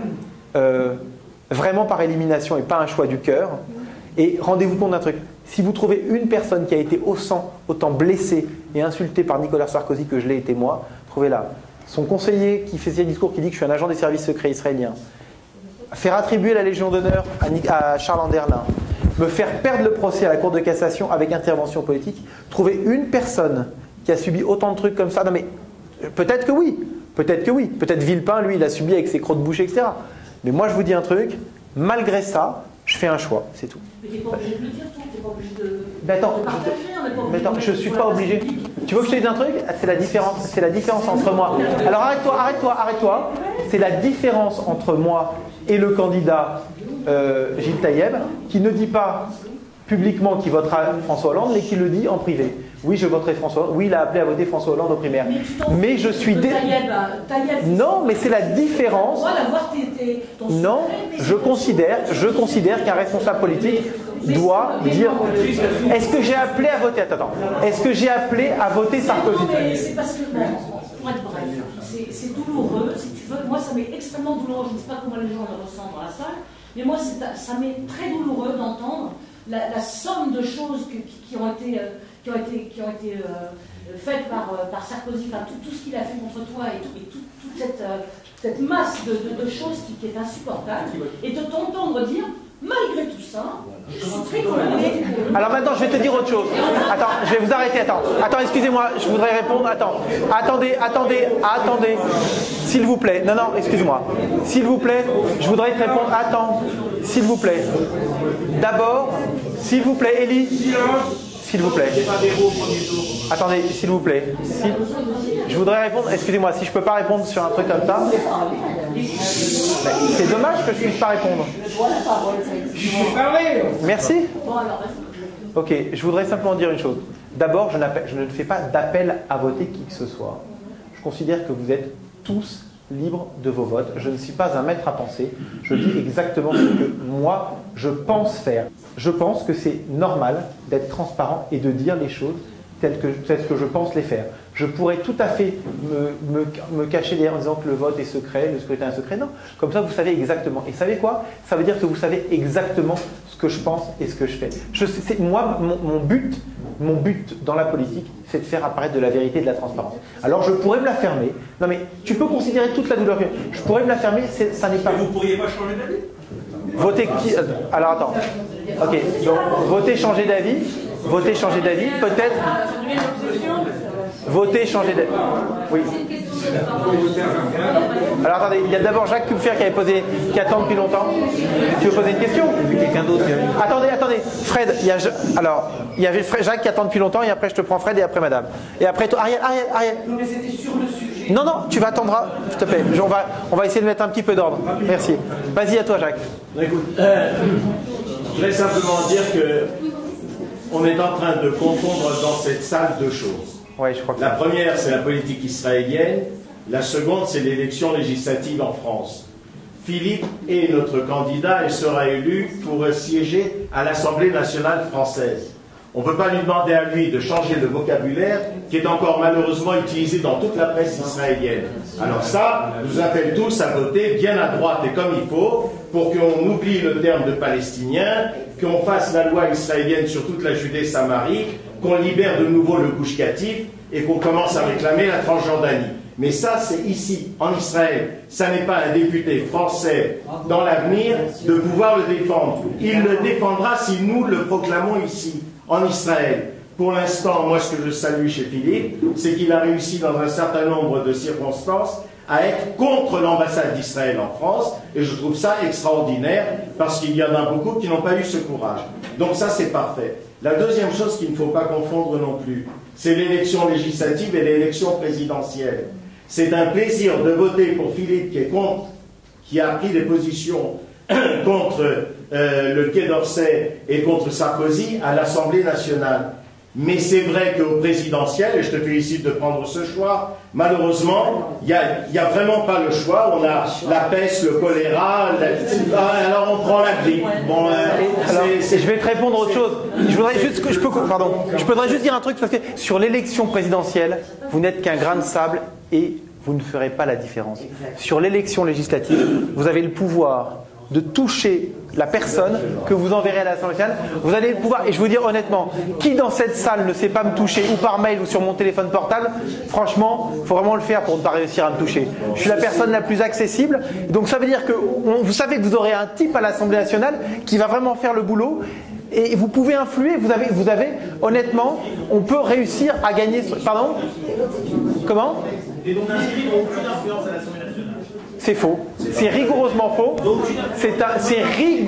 vraiment par élimination et pas un choix du cœur. Et rendez-vous compte d'un truc. Si vous trouvez une personne qui a été autant blessée et insultée par Nicolas Sarkozy que je l'ai été moi, trouvez-la. Son conseiller qui faisait un discours qui dit que je suis un agent des services secrets israéliens. Faire attribuer la Légion d'honneur à Charles Anderlin. Me faire perdre le procès à la Cour de cassation avec intervention politique. Trouver une personne qui a subi autant de trucs comme ça. Non mais peut-être que oui. Peut-être que oui. Peut-être Villepin, lui, il a subi avec ses crottes bouchées, etc. Mais moi, je vous dis un truc. Malgré ça, je fais un choix. C'est tout. Mais tu n'es pas obligé de le dire, toi. Tu n'es pas obligé de partager. Attends, je ne suis pas obligé. Tu veux que je te dise un truc? C'est la différence entre moi. Alors arrête-toi. C'est la différence entre moi et le candidat Gilles Taïeb, qui ne dit pas publiquement qu'il votera François Hollande, mais qui le dit en privé. Oui, je voterai François Hollande. Oui, il a appelé à voter François Hollande aux primaires. Mais je suis... Non, mais c'est la différence. Non, je considère qu'un responsable politique doit dire... Est-ce que j'ai appelé à voter... Attends. Est-ce que j'ai appelé à voter Sarkozy? C'est parce que, pour être bref, c'est douloureux, si tu veux. Moi, ça m'est extrêmement douloureux. Je ne sais pas comment les gens le ressentent dans la salle. Mais moi, ça m'est très douloureux d'entendre la somme de choses qui ont été faites par Sarkozy, enfin, tout ce qu'il a fait contre toi et toute cette masse de choses qui est insupportable, et de t'entendre dire, malgré tout ça, je suis très coloré. Alors maintenant, je vais te dire autre chose. Attends, je vais vous arrêter. Attends, excusez-moi, je voudrais répondre. Attendez. S'il vous plaît. Non, excusez-moi. S'il vous plaît, je voudrais te répondre. Attends, s'il vous plaît. D'abord, s'il vous plaît, Élie. s'il vous plaît. Attendez, s'il vous plaît. Je voudrais répondre, excusez-moi, si je ne peux pas répondre sur un truc comme ça, c'est dommage que je ne puisse pas répondre. Merci. Ok, je voudrais simplement dire une chose. D'abord, je ne fais pas d'appel à voter qui que ce soit. Je considère que vous êtes tous libres de vos votes. Je ne suis pas un maître à penser. Je dis exactement ce que moi, je pense faire. Je pense que c'est normal d'être transparent et de dire les choses telles que je pense les faire. Je pourrais tout à fait me cacher derrière en disant que le vote est secret, le scrutin est secret. Non, comme ça vous savez exactement. Et savez quoi? Ça veut dire que vous savez exactement ce que je pense et ce que je fais. Moi, mon but dans la politique, c'est de faire apparaître de la vérité et de la transparence. Alors je pourrais me la fermer. Non mais tu peux considérer toute la douleur. Je pourrais me la fermer, ça n'est pas... Vous ne pourriez pas changer d'avis? Voter qui... Alors attends. Ok, donc voter changer d'avis. Voter changer d'avis, peut-être... Voter changer d'avis. Oui. Alors attendez, il y a d'abord Jacques Kupfer qui attend depuis longtemps. Tu veux poser une question? Quelqu'un d'autre. Attendez, Fred, il y avait Jacques qui attend depuis longtemps et après je te prends Fred et après madame. Et après toi, Ariel. Non mais c'était sur le sujet. Non, tu vas attendre, s'il te plaît. On va essayer de mettre un petit peu d'ordre. Merci. Vas-y, à toi Jacques. Écoute, je voudrais simplement dire que on est en train de confondre dans cette salle deux choses. Ouais, je crois que la première, c'est la politique israélienne. La seconde, c'est l'élection législative en France. Philippe est notre candidat et sera élu pour siéger à l'Assemblée nationale française. On ne peut pas lui demander à lui de changer le vocabulaire qui est encore malheureusement utilisé dans toute la presse israélienne. Alors ça, nous appelle tous à voter bien à droite et comme il faut pour qu'on oublie le terme de palestinien, qu'on fasse la loi israélienne sur toute la Judée-Samarie, qu'on libère de nouveau le Gush Katif et qu'on commence à réclamer la Transjordanie. Mais ça, c'est ici, en Israël. Ça n'est pas un député français dans l'avenir de pouvoir le défendre. Il le défendra si nous le proclamons ici, en Israël. Pour l'instant, moi, ce que je salue chez Philippe, c'est qu'il a réussi dans un certain nombre de circonstances à être contre l'ambassade d'Israël en France, et je trouve ça extraordinaire, parce qu'il y en a beaucoup qui n'ont pas eu ce courage. Donc ça, c'est parfait. La deuxième chose qu'il ne faut pas confondre non plus, c'est l'élection législative et l'élection présidentielle. C'est un plaisir de voter pour Philippe qui est contre, qui a pris des positions contre le Quai d'Orsay et contre Sarkozy à l'Assemblée nationale. Mais c'est vrai qu'au présidentiel, et je te félicite de prendre ce choix, malheureusement, il n'y a vraiment pas le choix. On a la peste, le choléra, alors on prend la grippe. Bon, je vais te répondre autre chose. Je voudrais juste que je voudrais juste dire un truc, parce que sur l'élection présidentielle, vous n'êtes qu'un grain de sable et vous ne ferez pas la différence. Sur l'élection législative, vous avez le pouvoir de toucher la personne que vous enverrez à l'Assemblée nationale. Vous allez pouvoir, et je vous dire honnêtement, qui dans cette salle ne sait pas me toucher, ou par mail ou sur mon téléphone portable, franchement, il faut vraiment le faire pour ne pas réussir à me toucher. Je suis la personne la plus accessible, donc ça veut dire que vous savez que vous aurez un type à l'Assemblée nationale qui va vraiment faire le boulot, et vous pouvez influer, vous avez honnêtement, on peut réussir à gagner... Pardon? Comment? Les non-inscrits n'ont aucune influence à l'Assemblée nationale. C'est faux. C'est rigoureusement faux. C'est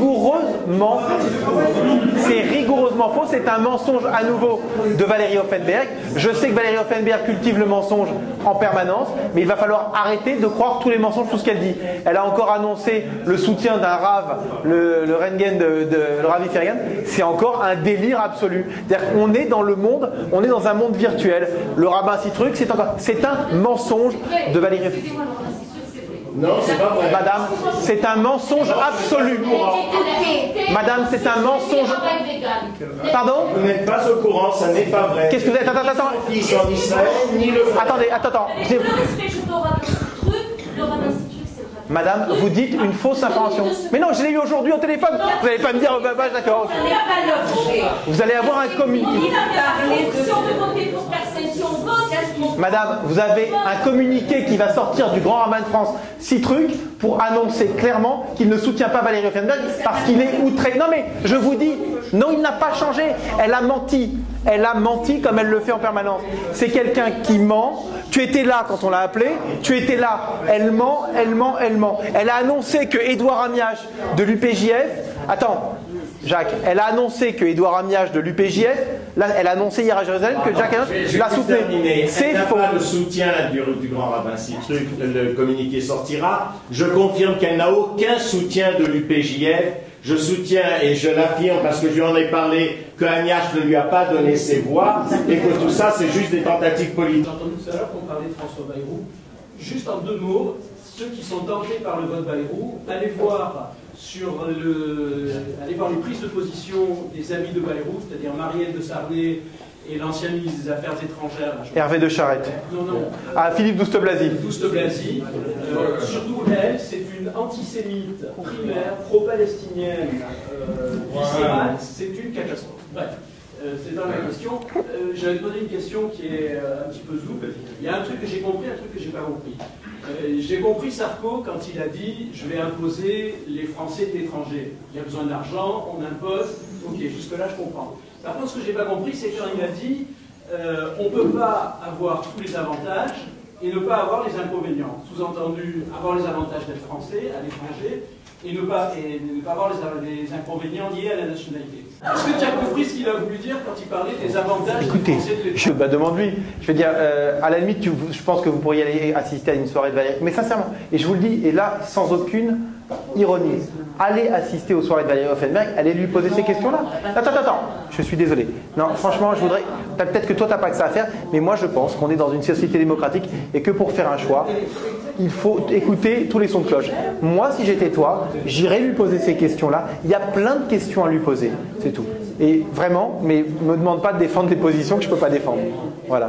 rigoureusement faux. C'est un mensonge à nouveau de Valérie Offenberg. Je sais que Valérie Offenberg cultive le mensonge en permanence, mais il va falloir arrêter de croire tous les mensonges, tout ce qu'elle dit. Elle a encore annoncé le soutien d'un rave, le Rengen le Ravi Fergan. C'est encore un délire absolu. C'est-à-dire qu'on est dans le monde, on est dans un monde virtuel. Le rabbin Citruc, c'est un mensonge de Valérie Offenberg. Non, c'est pas vrai. Madame, c'est un mensonge absolu. Madame, c'est un mensonge. Pardon? Vous n'êtes pas au courant, ça n'est pas vrai. Qu'est-ce que vous êtes? Attends. Attends. Madame, vous dites une fausse information. Mais non, je l'ai eu aujourd'hui au téléphone. Vous n'allez pas me dire, bah, d'accord. Vous allez avoir un communiqué. Madame, vous avez un communiqué qui va sortir du Grand Rabbin de France, Citruc, pour annoncer clairement qu'il ne soutient pas Valérie Offenberg parce qu'il est outré. Non mais, je vous dis, non, il n'a pas changé. Elle a menti. Elle a menti comme elle le fait en permanence. C'est quelqu'un qui ment. Tu étais là quand on l'a appelée. Tu étais là. Elle ment. Elle a annoncé que Édouard Amiach de l'UPJF... Attends. Jacques, elle a annoncé que Édouard Amiage de l'UPJF, là, elle a annoncé hier à Jérusalem que Jacques Amiage la soutenait. C'est faux. Elle n'a pas le soutien du grand rabbin. Si le communiqué sortira, je confirme qu'elle n'a aucun soutien de l'UPJF. Je soutiens et je l'affirme parce que je lui en ai parlé que Amiage ne lui a pas donné ses voix et que tout ça c'est juste des tentatives politiques. J'ai entendu tout à l'heure qu'on parlait de François Bayrou. Juste en 2 mots, ceux qui sont tentés par le vote Bayrou, allez voir les prises de position des amis de Bayrou, c'est-à-dire Marielle de Sarney et l'ancien ministre des Affaires étrangères. Hervé de Charette. Non. Ah, Philippe Douste-Blazy. Douste-Blazy. Surtout elle, c'est une antisémite primaire, pro-palestinienne, viscérale. C'est une catastrophe. Bref. C'est dans la question. J'avais posé une question qui est un petit peu zoom. Il y a un truc que j'ai compris, un truc que j'ai pas compris. J'ai compris Sarko quand il a dit « je vais imposer les Français de l'étranger ». Il y a besoin d'argent, on impose. Ok, jusque-là je comprends. Par contre, ce que j'ai pas compris, c'est quand il a dit on ne peut pas avoir tous les avantages et ne pas avoir les inconvénients. Sous-entendu, avoir les avantages d'être français à l'étranger et ne pas avoir les inconvénients liés à la nationalité. Est-ce que tu as compris ce qu'il a voulu dire quand il parlait des avantages des Français de l'étranger? Demande-lui. Je veux dire, à la limite, je pense que vous pourriez aller assister à une soirée de Valérie. Mais sincèrement, et je vous le dis, et là, sans aucune ironie, allez assister aux soirées de Valérie Offenberg, allez lui poser ces questions-là. Attends, je suis désolé. Non, franchement, je voudrais... Peut-être que toi, tu n'as pas que ça à faire, mais moi, je pense qu'on est dans une société démocratique et que pour faire un choix, il faut écouter tous les sons de cloche. Moi, si j'étais toi, j'irais lui poser ces questions-là. Il y a plein de questions à lui poser, c'est tout. Et vraiment, mais ne me demande pas de défendre des positions que je ne peux pas défendre. Voilà.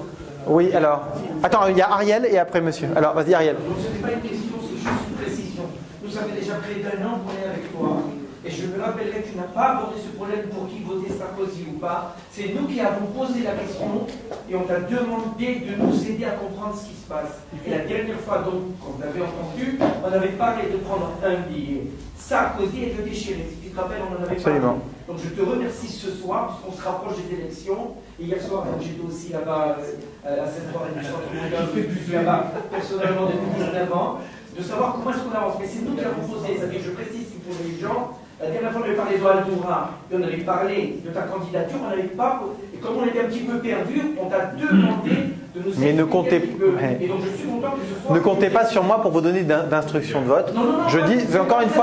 Oui, alors... Attends, il y a Ariel et après monsieur. Alors, vas-y Ariel. Ce n'est pas une question, c'est juste une précision. Nous avons déjà près d'1 an qu'on est avec toi. Et je me rappellerai que tu n'as pas abordé ce problème pour qui voter Sarkozy ou pas. C'est nous qui avons posé la question et on t'a demandé de nous aider à comprendre ce qui se passe. Et la dernière fois, donc, quand on avait entendu, on avait parlé de prendre un billet. Sarkozy et de déchirer. Si tu te rappelles, on en avait parlé. Donc je te remercie ce soir, puisqu'on se rapproche des élections. Et hier soir, j'étais aussi là-bas à cette soirée du centre là-bas, personnellement depuis 19 ans, de savoir comment est-ce qu'on avance. Mais c'est nous qui avons posé, c'est-à-dire je précise pour les gens. La dernière fois, on avait parlé de Aldoura, et on avait parlé de ta candidature, on n'avait pas. Et comme on était un petit peu perdu, on t'a demandé de nous. Mais ne comptez, et donc je suis content que ce soit. Ne comptez pas sur moi pour vous donner d'instructions de vote. Non, je dis encore une fois,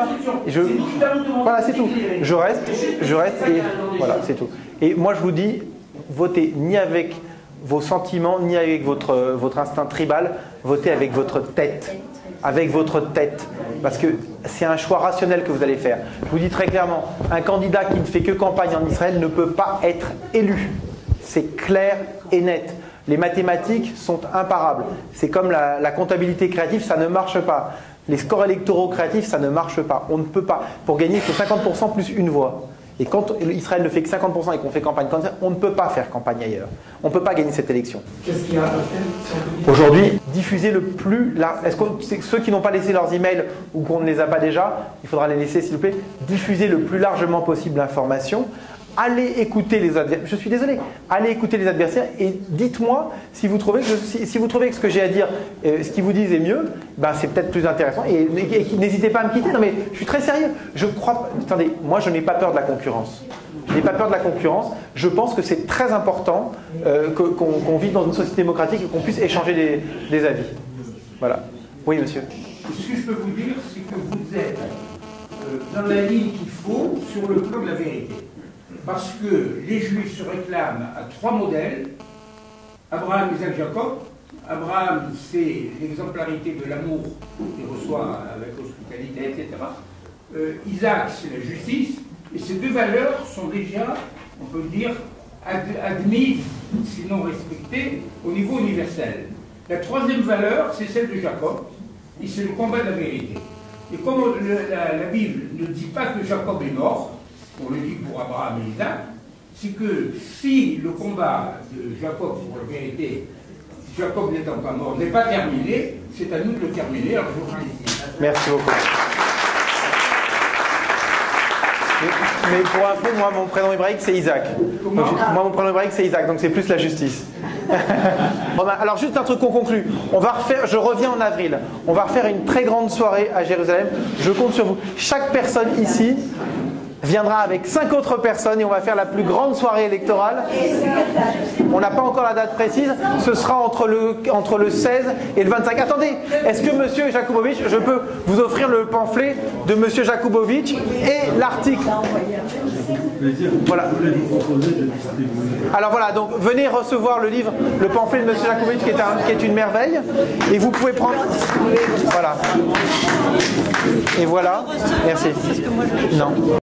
voilà, c'est tout. Je reste et voilà, c'est tout. Et moi, je vous dis, votez ni avec vos sentiments, ni avec votre instinct tribal, votez avec votre tête. Avec votre tête. Parce que c'est un choix rationnel que vous allez faire. Je vous dis très clairement, un candidat qui ne fait que campagne en Israël ne peut pas être élu. C'est clair et net. Les mathématiques sont imparables. C'est comme la comptabilité créative, ça ne marche pas. Les scores électoraux créatifs, ça ne marche pas. On ne peut pas. Pour gagner, il faut 50% plus une voix. Et quand Israël ne fait que 50% et qu'on fait campagne comme ça, on ne peut pas faire campagne ailleurs. On ne peut pas gagner cette élection. Qu'est-ce qu'il y a à faire aujourd'hui? Diffuser le plus large. Est-ce que ceux qui n'ont pas laissé leurs emails ou qu'on ne les a pas déjà, il faudra les laisser s'il vous plaît. Diffuser le plus largement possible l'information. Allez écouter les adversaires. Je suis désolé. Allez écouter les adversaires et dites-moi si vous trouvez que ce que j'ai à dire, ce qu'ils vous disent est mieux, ben c'est peut-être plus intéressant. Et n'hésitez pas à me quitter. Non mais je suis très sérieux. Je crois. Attendez, moi je n'ai pas peur de la concurrence. Je n'ai pas peur de la concurrence. Je pense que c'est très important qu'on vive dans une société démocratique et qu'on puisse échanger des avis. Voilà. Oui, monsieur. Ce que je peux vous dire, c'est que vous êtes dans la ligne qu'il faut sur le plan de la vérité. Parce que les Juifs se réclament à 3 modèles, Abraham, Isaac, Jacob. Abraham, c'est l'exemplarité de l'amour qu'il reçoit avec hospitalité, etc. Isaac, c'est la justice. Et ces 2 valeurs sont déjà, on peut dire, admises, sinon respectées, au niveau universel. La 3e valeur, c'est celle de Jacob, et c'est le combat de la vérité. Et comme la Bible ne dit pas que Jacob est mort, on le dit pour Abraham et Isaac, c'est que si le combat de Jacob pour la vérité, Jacob n'étant pas mort, n'est pas terminé, c'est à nous de le terminer. Alors je vous remercie. Merci beaucoup. Mais pour info, moi, mon prénom hébraïque, c'est Isaac. Donc, moi, mon prénom hébraïque, c'est Isaac, donc c'est plus la justice. Bon, ben, alors, juste un truc qu'on conclut. On va refaire, je reviens en avril. On va refaire une très grande soirée à Jérusalem. Je compte sur vous. Chaque personne ici viendra avec 5 autres personnes et on va faire la plus grande soirée électorale. On n'a pas encore la date précise, ce sera entre le 16 et le 25. Attendez, est-ce que monsieur Jakubowicz, je peux vous offrir le pamphlet de monsieur Jakubowicz et l'article? Voilà. Alors voilà, donc venez recevoir le livre, le pamphlet de monsieur Jakubowicz qui est une merveille. Et vous pouvez prendre... Voilà. Et voilà. Merci. Non.